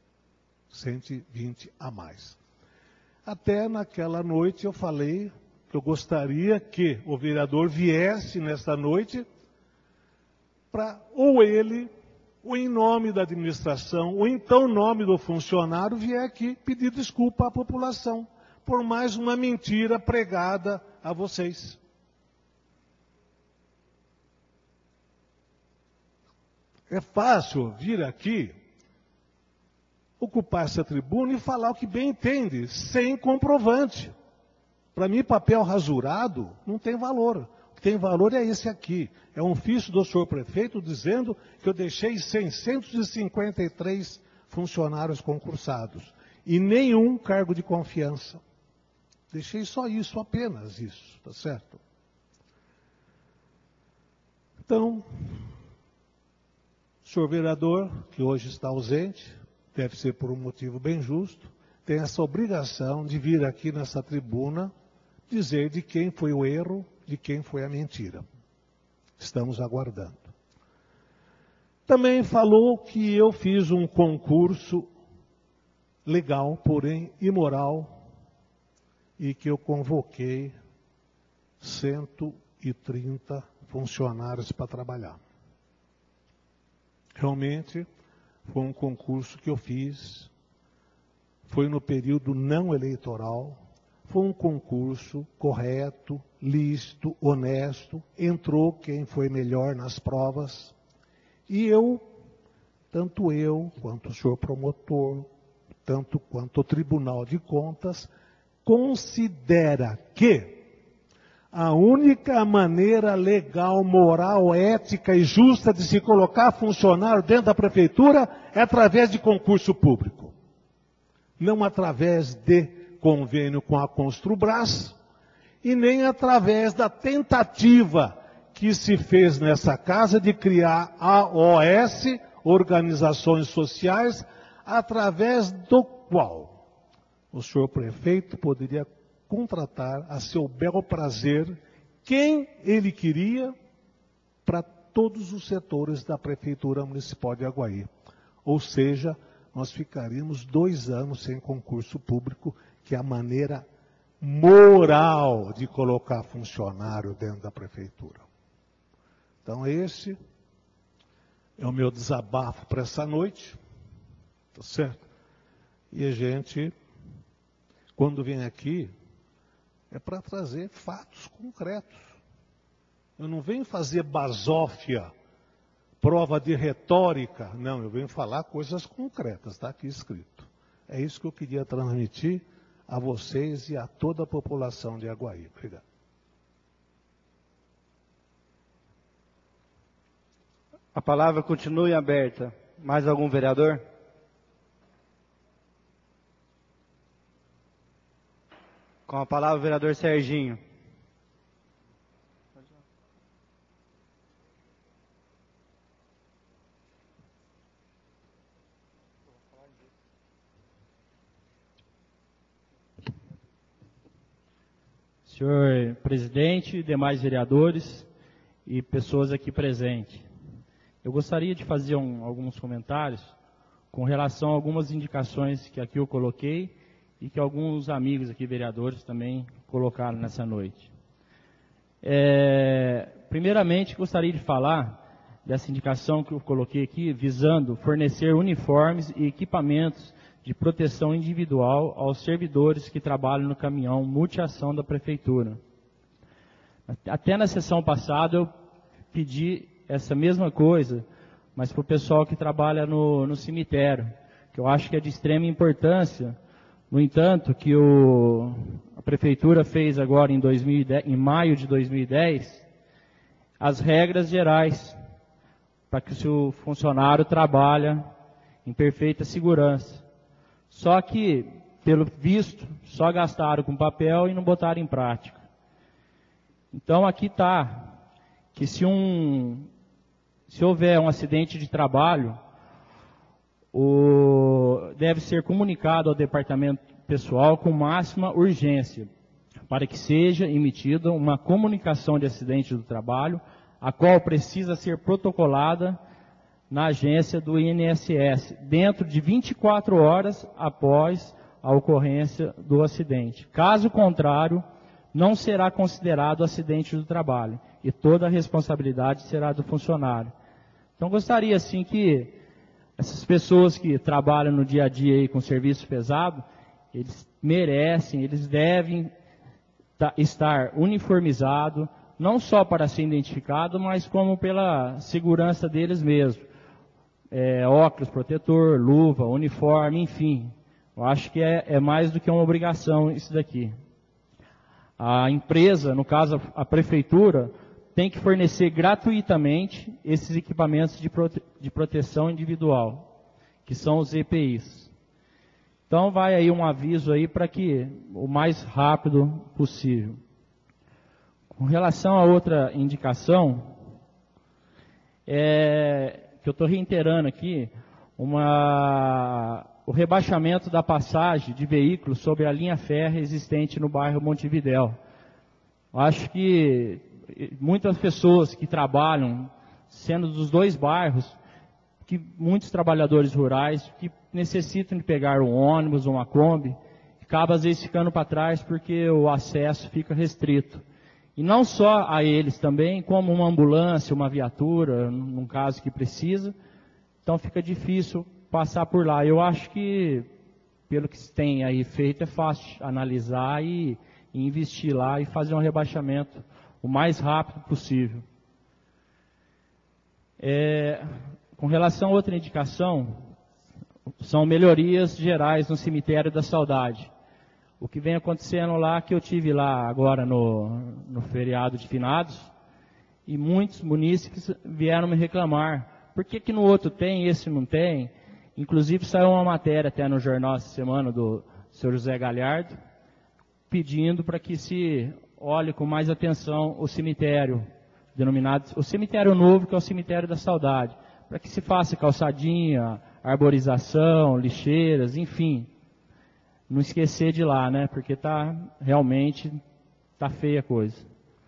D: 120 a mais. Até naquela noite eu falei que eu gostaria que o vereador viesse nesta noite para, ou ele, ou em nome da administração, ou então em nome do funcionário, vier aqui pedir desculpa à população por mais uma mentira pregada a vocês. É fácil vir aqui, ocupar essa tribuna e falar o que bem entende, sem comprovante. Para mim, papel rasurado não tem valor. O que tem valor é esse aqui. É um ofício do senhor prefeito dizendo que eu deixei 653 funcionários concursados e nenhum cargo de confiança. Deixei só isso, apenas isso, tá certo? Então, o senhor vereador, que hoje está ausente, deve ser por um motivo bem justo, tem essa obrigação de vir aqui nessa tribuna dizer de quem foi o erro, de quem foi a mentira. Estamos aguardando. Também falou que eu fiz um concurso legal, porém imoral, e que eu convoquei 130 funcionários para trabalhar. Realmente, foi um concurso que eu fiz, foi no período não eleitoral, foi um concurso correto, lícito, honesto, entrou quem foi melhor nas provas, e tanto eu, quanto o senhor promotor, tanto quanto o Tribunal de Contas, considera que a única maneira legal, moral, ética e justa de se colocar funcionário dentro da prefeitura é através de concurso público. Não através de convênio com a Construbras e nem através da tentativa que se fez nessa casa de criar a OS, Organizações Sociais, através do qual o senhor prefeito poderia contratar a seu bel prazer quem ele queria para todos os setores da Prefeitura Municipal de Aguaí. Ou seja, nós ficaríamos 2 anos sem concurso público, que é a maneira moral de colocar funcionário dentro da Prefeitura. Então esse é o meu desabafo para essa noite, tá certo? E a gente, quando vem aqui, é para trazer fatos concretos. Eu não venho fazer basófia, prova de retórica. Não, eu venho falar coisas concretas, está aqui escrito. É isso que eu queria transmitir a vocês e a toda a população de Aguaí. Obrigado.
A: A palavra continue aberta. Mais algum vereador? Com a palavra o vereador Serginho.
B: Senhor presidente, demais vereadores e pessoas aqui presentes. Eu gostaria de fazer alguns comentários com relação a algumas indicações que aqui eu coloquei e que alguns amigos aqui, vereadores, também colocaram nessa noite. Primeiramente, gostaria de falar dessa indicação que eu coloquei aqui, visando fornecer uniformes e equipamentos de proteção individual aos servidores que trabalham no caminhão multiação da Prefeitura. Até na sessão passada eu pedi essa mesma coisa, mas para o pessoal que trabalha no cemitério, que eu acho que é de extrema importância. No entanto, que a Prefeitura fez agora em maio de 2010, as regras gerais para que o seu funcionário trabalhe em perfeita segurança. Só que, pelo visto, só gastaram com papel e não botaram em prática. Então aqui está que se houver um acidente de trabalho, deve ser comunicado ao departamento pessoal com máxima urgência, para que seja emitida uma comunicação de acidente do trabalho, a qual precisa ser protocolada na agência do INSS, dentro de 24 horas após a ocorrência do acidente. Caso contrário, não será considerado acidente do trabalho e toda a responsabilidade será do funcionário. Então gostaria assim que essas pessoas que trabalham no dia a dia aí com serviço pesado, eles merecem, eles devem estar uniformizados, não só para ser identificado, mas como pela segurança deles mesmos. Óculos protetor, luva, uniforme, enfim. Eu acho que é mais do que uma obrigação isso daqui. A empresa, no caso a prefeitura, tem que fornecer gratuitamente esses equipamentos de proteção individual, que são os EPIs. Então vai aí um aviso aí para que o mais rápido possível. Com relação a outra indicação, que eu estou reiterando aqui, o rebaixamento da passagem de veículos sobre a linha férrea existente no bairro Montevidéu. Eu acho que muitas pessoas que trabalham, sendo dos dois bairros, que muitos trabalhadores rurais que necessitam de pegar um ônibus, uma Kombi, acaba às vezes ficando para trás porque o acesso fica restrito. E não só a eles também, como uma ambulância, uma viatura, num caso que precisa, então fica difícil passar por lá. Eu acho que, pelo que se tem aí feito, é fácil analisar e investir lá e fazer um rebaixamento o mais rápido possível. Com relação a outra indicação, são melhorias gerais no cemitério da Saudade. O que vem acontecendo lá, que eu tive lá agora no feriado de finados, e muitos munícipes vieram me reclamar. Por que no outro tem, esse não tem? Inclusive saiu uma matéria até no jornal essa semana do Sr. José Galhardo, pedindo para que se olhe com mais atenção o cemitério, denominado o cemitério novo, que é o cemitério da Saudade, para que se faça calçadinha, arborização, lixeiras, enfim. Não esquecer de lá, né? Porque realmente tá feia a coisa.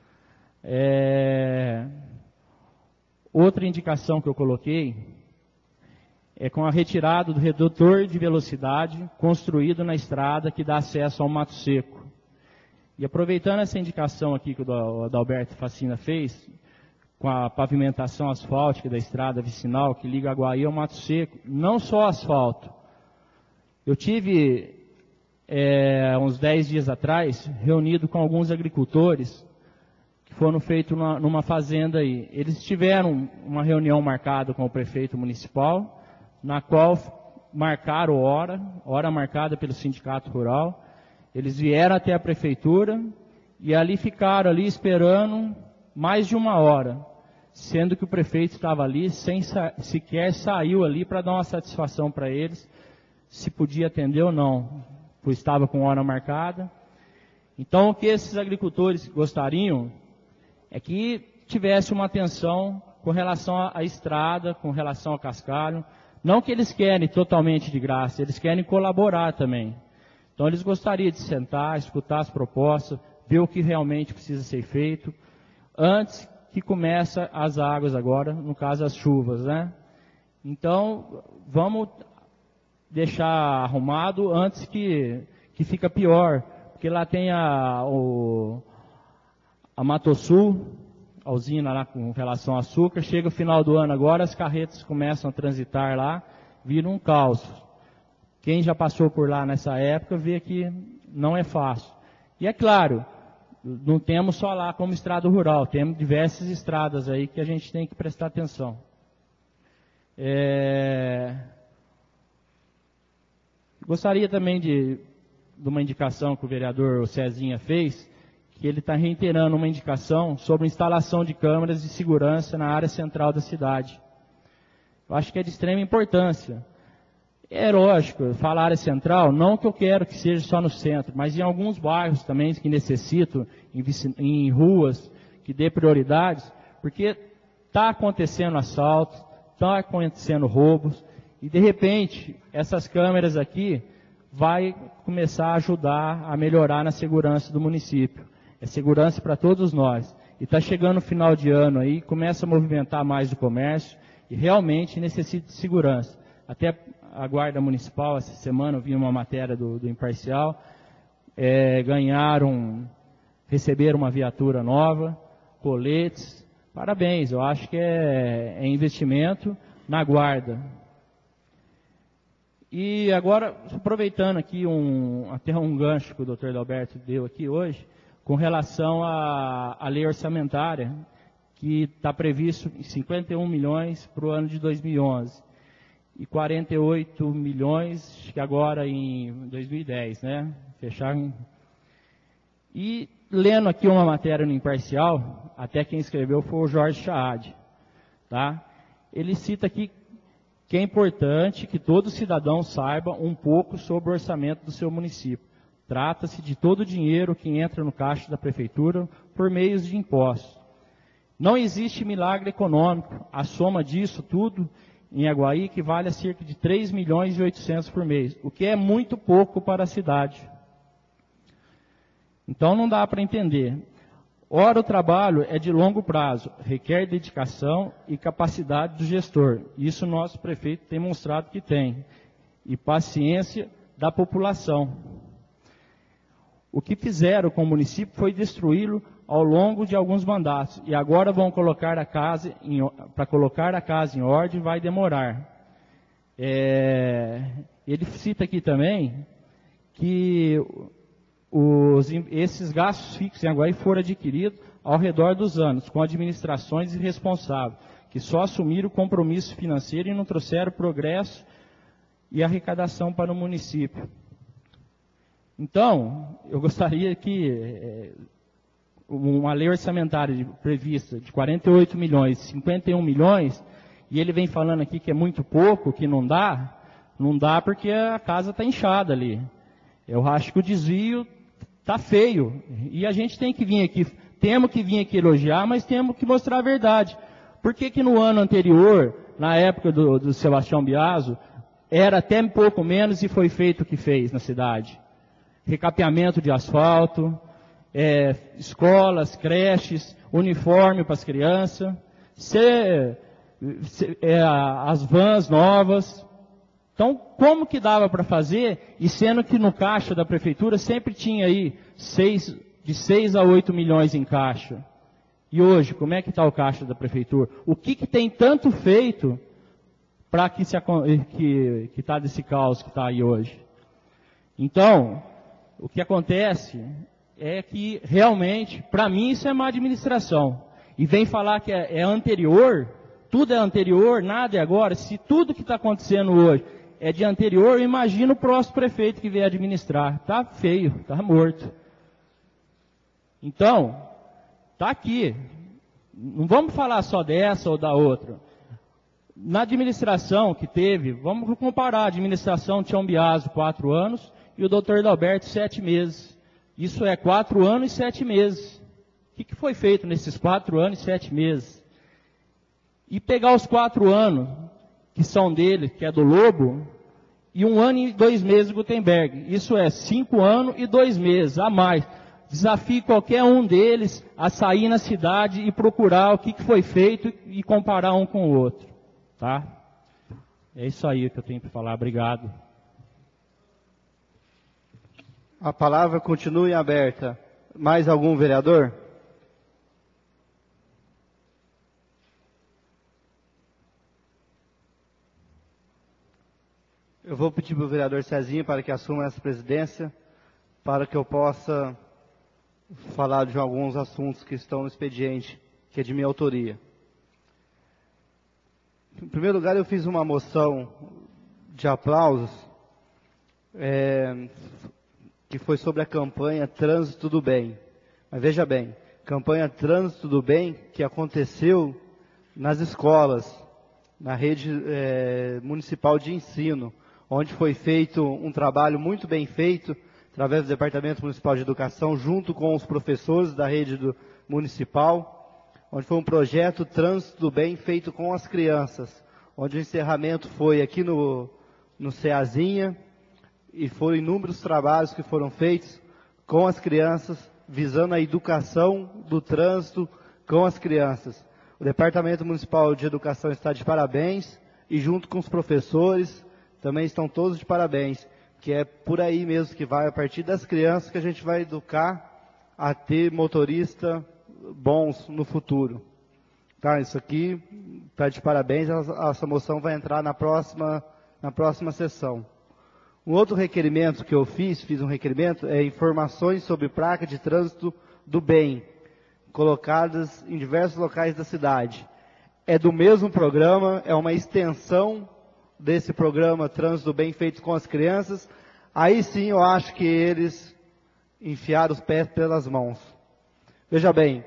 B: Outra indicação que eu coloquei é com a retirada do redutor de velocidade construído na estrada que dá acesso ao Mato Seco. E aproveitando essa indicação aqui que o Adalberto Facina fez, com a pavimentação asfáltica da estrada vicinal que liga Aguaí ao Mato Seco, não só asfalto. Eu tive, uns 10 dias atrás, reunido com alguns agricultores que foram feitos numa fazenda aí. Eles tiveram uma reunião marcada com o prefeito municipal, na qual marcaram hora marcada pelo sindicato rural. Eles vieram até a prefeitura e ali ficaram ali esperando mais de 1 hora, sendo que o prefeito estava ali sem sequer saiu ali para dar uma satisfação para eles, se podia atender ou não, pois estava com hora marcada. Então o que esses agricultores gostariam é que tivesse uma atenção com relação à estrada, com relação ao cascalho. Não que eles querem totalmente de graça, eles querem colaborar também. Então eles gostariam de sentar, escutar as propostas, ver o que realmente precisa ser feito, antes que comece as águas agora, no caso as chuvas, né? Então vamos deixar arrumado antes que fica pior, porque lá tem a Matosul, a usina lá com relação ao açúcar, chega o final do ano agora, as carretas começam a transitar lá, vira um caos. Quem já passou por lá nessa época vê que não é fácil. E é claro, não temos só lá como estrada rural, temos diversas estradas aí que a gente tem que prestar atenção. Gostaria também de uma indicação que o vereador Cezinha fez, que ele está reiterando uma indicação sobre instalação de câmeras de segurança na área central da cidade. Eu acho que é de extrema importância. É lógico, falar área central, não que eu quero que seja só no centro, mas em alguns bairros também que necessitam, em ruas, que dê prioridades, porque está acontecendo assaltos, está acontecendo roubos, e de repente, essas câmeras aqui vai começar a ajudar a melhorar na segurança do município. É segurança para todos nós. E está chegando o final de ano aí, começa a movimentar mais o comércio, e realmente necessita de segurança. Até a Guarda Municipal, essa semana eu vi uma matéria do Imparcial, ganharam receberam uma viatura nova, coletes. Parabéns, eu acho que é investimento na guarda. E agora, aproveitando aqui até um gancho que o Dr. Adalberto deu aqui hoje, com relação à lei orçamentária, que está previsto em 51 milhões para o ano de 2011 e 48 milhões que agora em 2010, né? Fecharam. E lendo aqui uma matéria no Imparcial, até quem escreveu foi o Jorge Saad, tá? Ele cita aqui que é importante que todo cidadão saiba um pouco sobre o orçamento do seu município. Trata-se de todo o dinheiro que entra no caixa da prefeitura por meios de impostos. Não existe milagre econômico. A soma disso tudo em Aguaí equivale a cerca de 3 milhões e 800 por mês, o que é muito pouco para a cidade. Então não dá para entender. Ora, o trabalho é de longo prazo, requer dedicação e capacidade do gestor. Isso o nosso prefeito tem mostrado que tem. E paciência da população. O que fizeram com o município foi destruí-lo ao longo de alguns mandatos. E agora vão colocar a casa para colocar a casa em ordem vai demorar. Ele cita aqui também que esses gastos fixos em Aguaí foram adquiridos ao redor dos anos, com administrações irresponsáveis, que só assumiram o compromisso financeiro e não trouxeram progresso e arrecadação para o município. Então, eu gostaria que uma lei orçamentária prevista de 48 milhões, 51 milhões, e ele vem falando aqui que é muito pouco, que não dá porque a casa está inchada ali. Eu acho que o desvio está feio, e a gente tem que vir aqui, temos que vir aqui elogiar, mas temos que mostrar a verdade. Por que no ano anterior, na época do Sebastião Biaso, era até um pouco menos e foi feito o que fez na cidade? Recapeamento de asfalto, escolas, creches, uniforme para as crianças, as vans novas. Então, como que dava para fazer, e sendo que no caixa da prefeitura sempre tinha aí de 6 a 8 milhões em caixa. E hoje, como é que está o caixa da prefeitura? O que tem tanto feito para que está desse caos que está aí hoje? Então, o que acontece é que realmente, para mim, isso é má administração. E vem falar que é anterior, tudo é anterior, nada é agora. Se tudo que está acontecendo hoje é de anterior, imagina o próximo prefeito que vier administrar. Está feio, está morto. Então, está aqui. Não vamos falar só dessa ou da outra. Na administração que teve, vamos comparar a administração de Tião Biaso, 4 anos, e o Dr. Adalberto, 7 meses. Isso é 4 anos e 7 meses. O que foi feito nesses 4 anos e 7 meses? E pegar os 4 anos que são dele, que é do Lobo, e 1 ano e 2 meses do Gutenberg. Isso é 5 anos e 2 meses a mais. Desafio qualquer um deles a sair na cidade e procurar o que foi feito e comparar um com o outro. Tá? É isso aí que eu tenho para falar. Obrigado.
A: A palavra continua em aberta. Mais algum vereador? Eu vou pedir para o vereador Cezinho para que assuma essa presidência, para que eu possa falar de alguns assuntos que estão no expediente, que é de minha autoria. Em primeiro lugar, eu fiz uma moção de aplausos, que foi sobre a campanha Trânsito do Bem. Mas veja bem, campanha Trânsito do Bem que aconteceu nas escolas, na rede municipal de ensino, onde foi feito um trabalho muito bem feito, através do Departamento Municipal de Educação, junto com os professores da rede municipal, onde foi um projeto Trânsito do Bem feito com as crianças, onde o encerramento foi aqui no Ceazinha, e foram inúmeros trabalhos que foram feitos com as crianças, visando a educação do trânsito com as crianças. O Departamento Municipal de Educação está de parabéns, e junto com os professores, também estão todos de parabéns, que é por aí mesmo que vai, a partir das crianças, que a gente vai educar a ter motorista bons no futuro. Tá, isso aqui, tá de parabéns, essa moção vai entrar na próxima sessão. Um outro requerimento que eu fiz um requerimento, é informações sobre placa de trânsito do bem, colocadas em diversos locais da cidade. É do mesmo programa, é uma extensão desse programa Trânsito do Bem feito com as crianças. Aí sim eu acho que eles enfiaram os pés pelas mãos. Veja bem,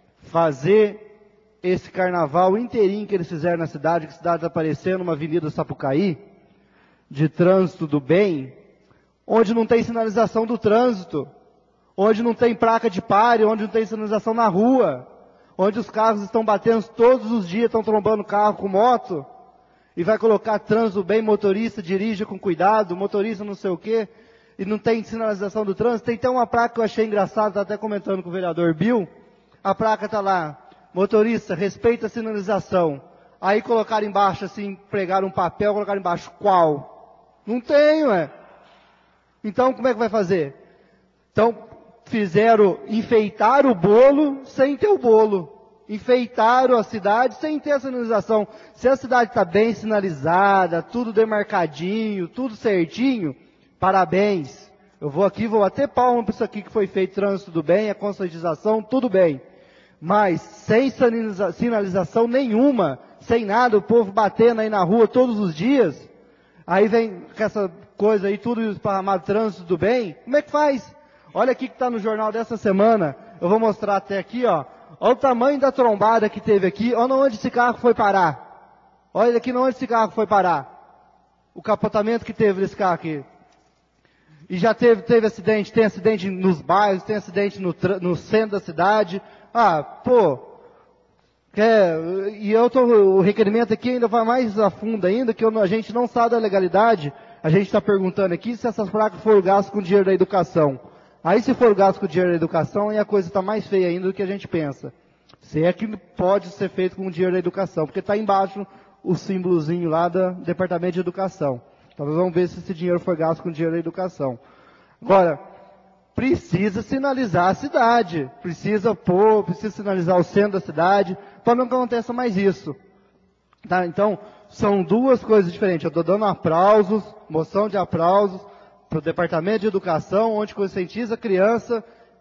A: fazer esse carnaval inteirinho que eles fizeram na cidade, que a cidade está parecendo uma avenida Sapucaí, de trânsito do bem, onde não tem sinalização do trânsito, onde não tem placa de pare, onde não tem sinalização na rua, onde os carros estão batendo todos os dias, estão trombando carro com moto, e vai colocar trânsito do bem, motorista dirige com cuidado, motorista não sei o quê, e não tem sinalização do trânsito. Tem até uma placa que eu achei engraçada, estava até comentando com o vereador Bill, a placa está lá, motorista, respeita a sinalização. Aí colocaram embaixo assim, pregaram um papel, colocaram embaixo, qual? Não tem, ué. Então como é que vai fazer? Então enfeitaram o bolo sem ter o bolo. Enfeitaram a cidade sem ter a sinalização. Se a cidade está bem sinalizada, tudo demarcadinho, tudo certinho, parabéns. Eu vou bater palma para isso aqui que foi feito, trânsito do bem, a conscientização, tudo bem. Mas sem sinalização nenhuma, sem nada, o povo batendo aí na rua todos os dias, aí vem com essa coisa aí, tudo esparramado, trânsito do bem, como é que faz? Olha aqui que está no jornal dessa semana, eu vou mostrar até aqui, ó. Olha o tamanho da trombada que teve aqui, olha onde esse carro foi parar. Olha aqui onde esse carro foi parar. O capotamento que teve desse carro aqui. E já teve acidente, tem acidente nos bairros, tem acidente no centro da cidade. O requerimento aqui ainda vai mais a fundo ainda, que a gente não sabe da legalidade. A gente está perguntando aqui se essas placas foram gastas com dinheiro da educação. Aí se for gasto com dinheiro da educação, aí a coisa está mais feia ainda do que a gente pensa. Se é que pode ser feito com dinheiro da educação, porque está embaixo o símbolozinho lá do Departamento de Educação. Então nós vamos ver se esse dinheiro foi gasto com dinheiro da educação. Agora, precisa sinalizar a cidade, precisa sinalizar o centro da cidade, para não aconteça mais isso. Tá? Então, são duas coisas diferentes. Eu estou dando aplausos, moção de aplausos, para o Departamento de Educação, onde conscientiza a criança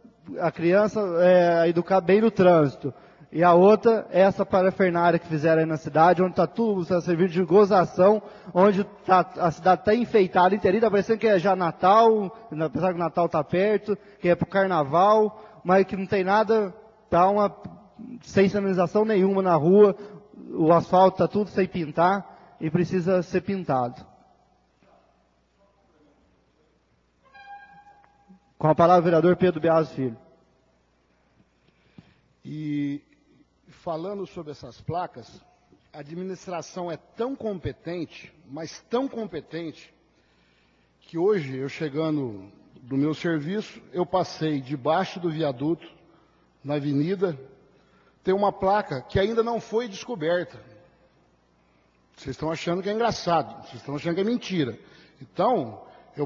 A: a educar bem no trânsito. E a outra, essa parafernália que fizeram aí na cidade, onde está tudo, está servindo de gozação, onde a cidade está enfeitada inteirinha, está parecendo que é já Natal, apesar que o Natal está perto, que é para o Carnaval, mas que não tem nada, sem sinalização nenhuma na rua, o asfalto está tudo sem pintar, e precisa ser pintado. Com a palavra o vereador Pedro Biasi Filho.
E: E falando sobre essas placas, a administração é tão competente, mas tão competente, que hoje, eu chegando do meu serviço, eu passei debaixo do viaduto, na avenida, tem uma placa que ainda não foi descoberta. Vocês estão achando que é engraçado, vocês estão achando que é mentira. Então,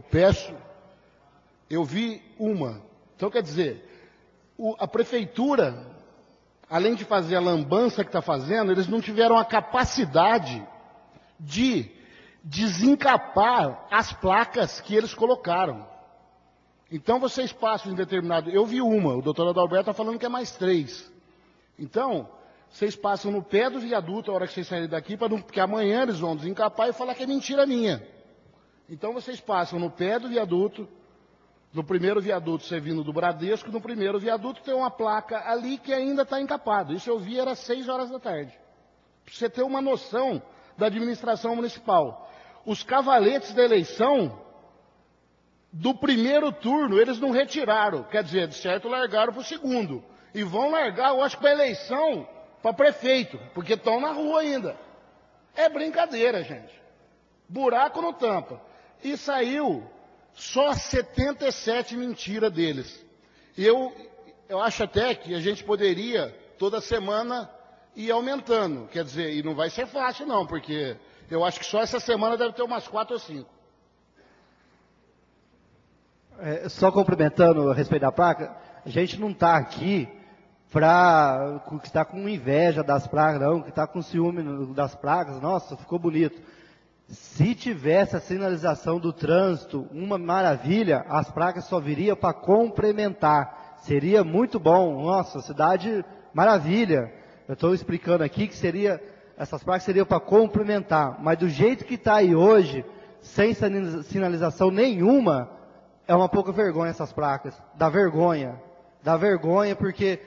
E: eu vi uma. Então, quer dizer, a prefeitura, além de fazer a lambança que está fazendo, eles não tiveram a capacidade de desencapar as placas que eles colocaram. Então, vocês passam em determinado... Eu vi uma, o doutor Adalberto está falando que é mais 3. Então, vocês passam no pé do viaduto, a hora que vocês saírem daqui, porque amanhã eles vão desencapar e falar que é mentira minha. Então, vocês passam no pé do viaduto, no primeiro viaduto, você vindo do Bradesco, no primeiro viaduto tem uma placa ali que ainda está encapada. Isso eu vi, era 6 horas da tarde. Para você ter uma noção da administração municipal. Os cavaletes da eleição, do primeiro turno, eles não retiraram. Quer dizer, de certo, largaram para o segundo. E vão largar, eu acho, para a eleição, para prefeito, porque estão na rua ainda. É brincadeira, gente. Buraco no tampa. E saiu só 77 mentiras deles. E eu acho até que a gente poderia, toda semana, ir aumentando. Quer dizer, e não vai ser fácil não, porque eu acho que só essa semana deve ter umas 4 ou 5.
A: Só complementando a respeito da placa, A gente não está aqui para que está com inveja das pragas, não, que está com ciúme das pragas. Nossa, ficou bonito. Se tivesse a sinalização do trânsito, uma maravilha, as pragas só viriam para complementar. Seria muito bom. Nossa, cidade maravilha. Eu estou explicando aqui que essas pragas seriam para complementar. Mas do jeito que está aí hoje, sem sinalização nenhuma, é uma pouca vergonha essas placas. Dá vergonha. Dá vergonha porque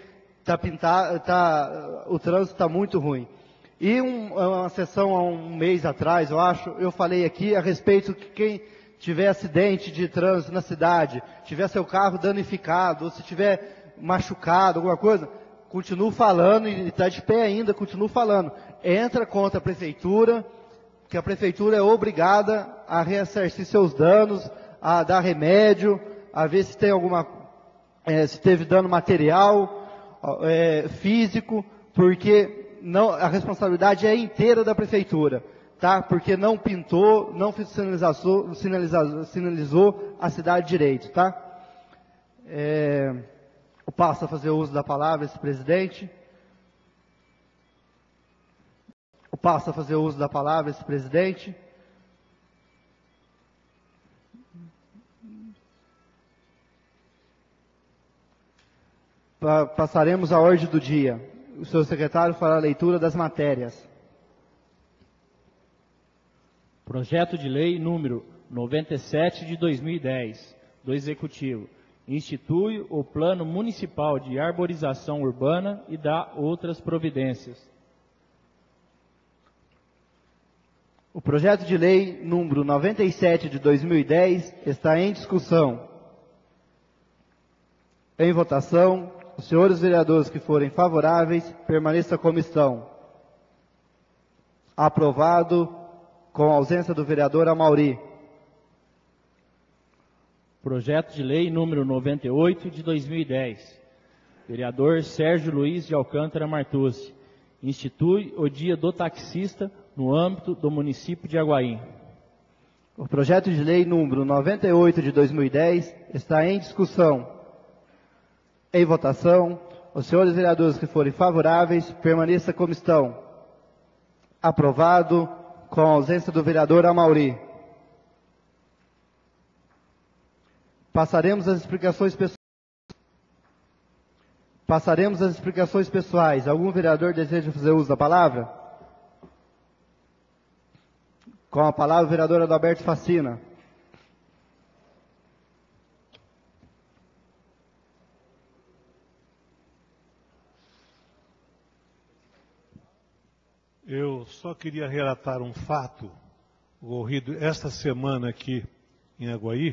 A: o trânsito está muito ruim. E uma sessão há um mês atrás, eu acho, eu falei aqui a respeito que quem tiver acidente de trânsito na cidade, tiver seu carro danificado, ou se tiver machucado, alguma coisa, continuo falando, e está de pé ainda, continuo falando. Entra contra a prefeitura, que a prefeitura é obrigada a ressarcir seus danos, a dar remédio, a ver se tem se teve dano material, físico, porque a responsabilidade é inteira da prefeitura, tá? Porque não pintou, não sinalizou a cidade direito, tá? Eu passo a fazer uso da palavra, esse presidente. Eu passo a fazer uso da palavra, esse presidente. Passaremos a ordem do dia. O senhor secretário fará a leitura das matérias.
B: Projeto de lei número 97 de 2010, do Executivo. Institui o Plano Municipal de Arborização Urbana e dá outras providências.
A: O projeto de lei número 97 de 2010 está em discussão. Em votação. Os senhores vereadores que forem favoráveis, permaneça como estão. Aprovado, com a ausência do vereador Amauri.
B: Projeto de lei número 98 de 2010. Vereador Sérgio Luiz de Alcântara Martucci. Institui o Dia do Taxista no âmbito do município de Aguaí.
A: O projeto de lei número 98 de 2010 está em discussão. Em votação, os senhores vereadores que forem favoráveis, permaneça como estão. Aprovado, com a ausência do vereador Amauri. Passaremos às explicações pessoais. Algum vereador deseja fazer uso da palavra? Com a palavra, o vereador Adalberto Facina.
D: Eu só queria relatar um fato ocorrido esta semana aqui em Aguaí.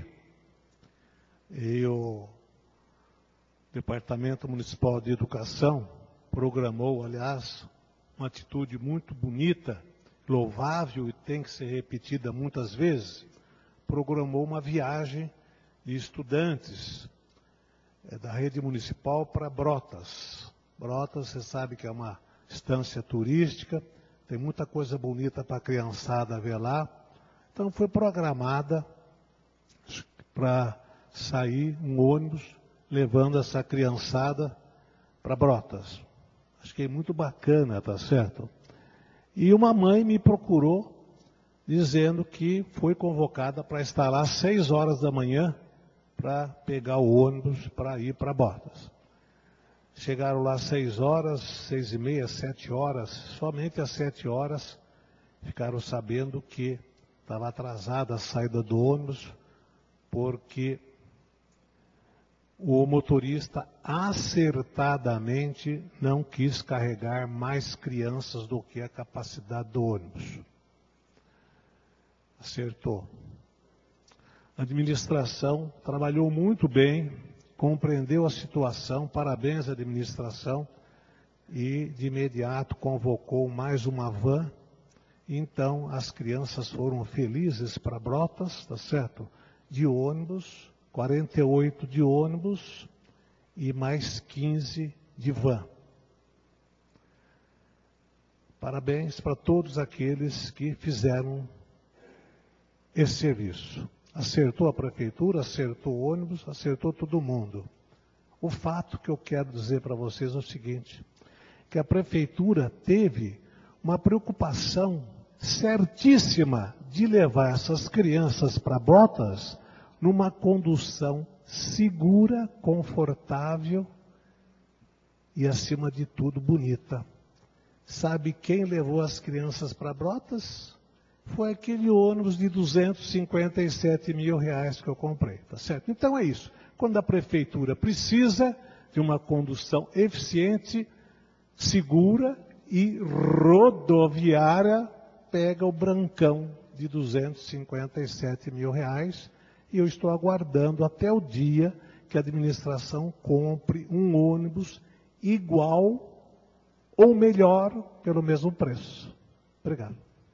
D: O Departamento Municipal de Educação programou, aliás, uma atitude muito bonita, louvável e tem que ser repetida muitas vezes. Programou uma viagem de estudantes da rede municipal para Brotas. Brotas, você sabe que é uma estância turística. Tem muita coisa bonita para a criançada ver lá. Então foi programada para sair um ônibus levando essa criançada para Brotas. Achei muito bacana, tá certo? E uma mãe me procurou dizendo que foi convocada para estar lá às 6 horas da manhã para pegar o ônibus para ir para Brotas. Chegaram lá às 6 horas, 6h30, 7 horas, somente às 7 horas ficaram sabendo que estava atrasada a saída do ônibus, porque o motorista acertadamente não quis carregar mais crianças do que a capacidade do ônibus. Acertou. A administração trabalhou muito bem, compreendeu a situação, parabéns à administração, e de imediato convocou mais uma van. Então as crianças foram felizes para Brotas, tá certo? De ônibus, 48 de ônibus e mais 15 de van. Parabéns para todos aqueles que fizeram esse serviço. Acertou a prefeitura, acertou o ônibus, acertou todo mundo. O fato que eu quero dizer para vocês é o seguinte, que a prefeitura teve uma preocupação certíssima de levar essas crianças para Brotas numa condução segura, confortável e, acima de tudo, bonita. Sabe quem levou as crianças para Brotas? Foi aquele ônibus de R$257 mil que eu comprei, tá certo? Então é isso. Quando a prefeitura precisa de uma condução eficiente, segura e rodoviária, pega o brancão de R$257 mil e eu estou aguardando até o dia que a administração compre um ônibus igual ou melhor pelo mesmo preço. Obrigado.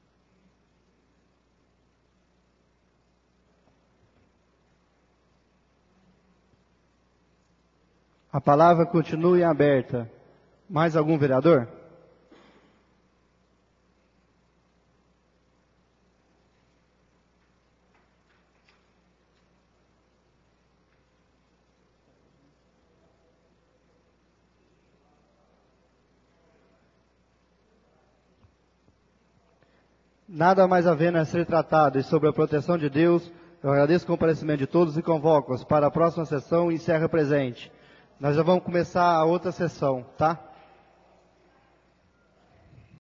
A: A palavra continua em aberta. Mais algum vereador? Nada mais havendo a ser tratado e sobre a proteção de Deus, eu agradeço o comparecimento de todos e convoco-os para a próxima sessão e encerro presente. Nós já vamos começar a outra sessão, tá?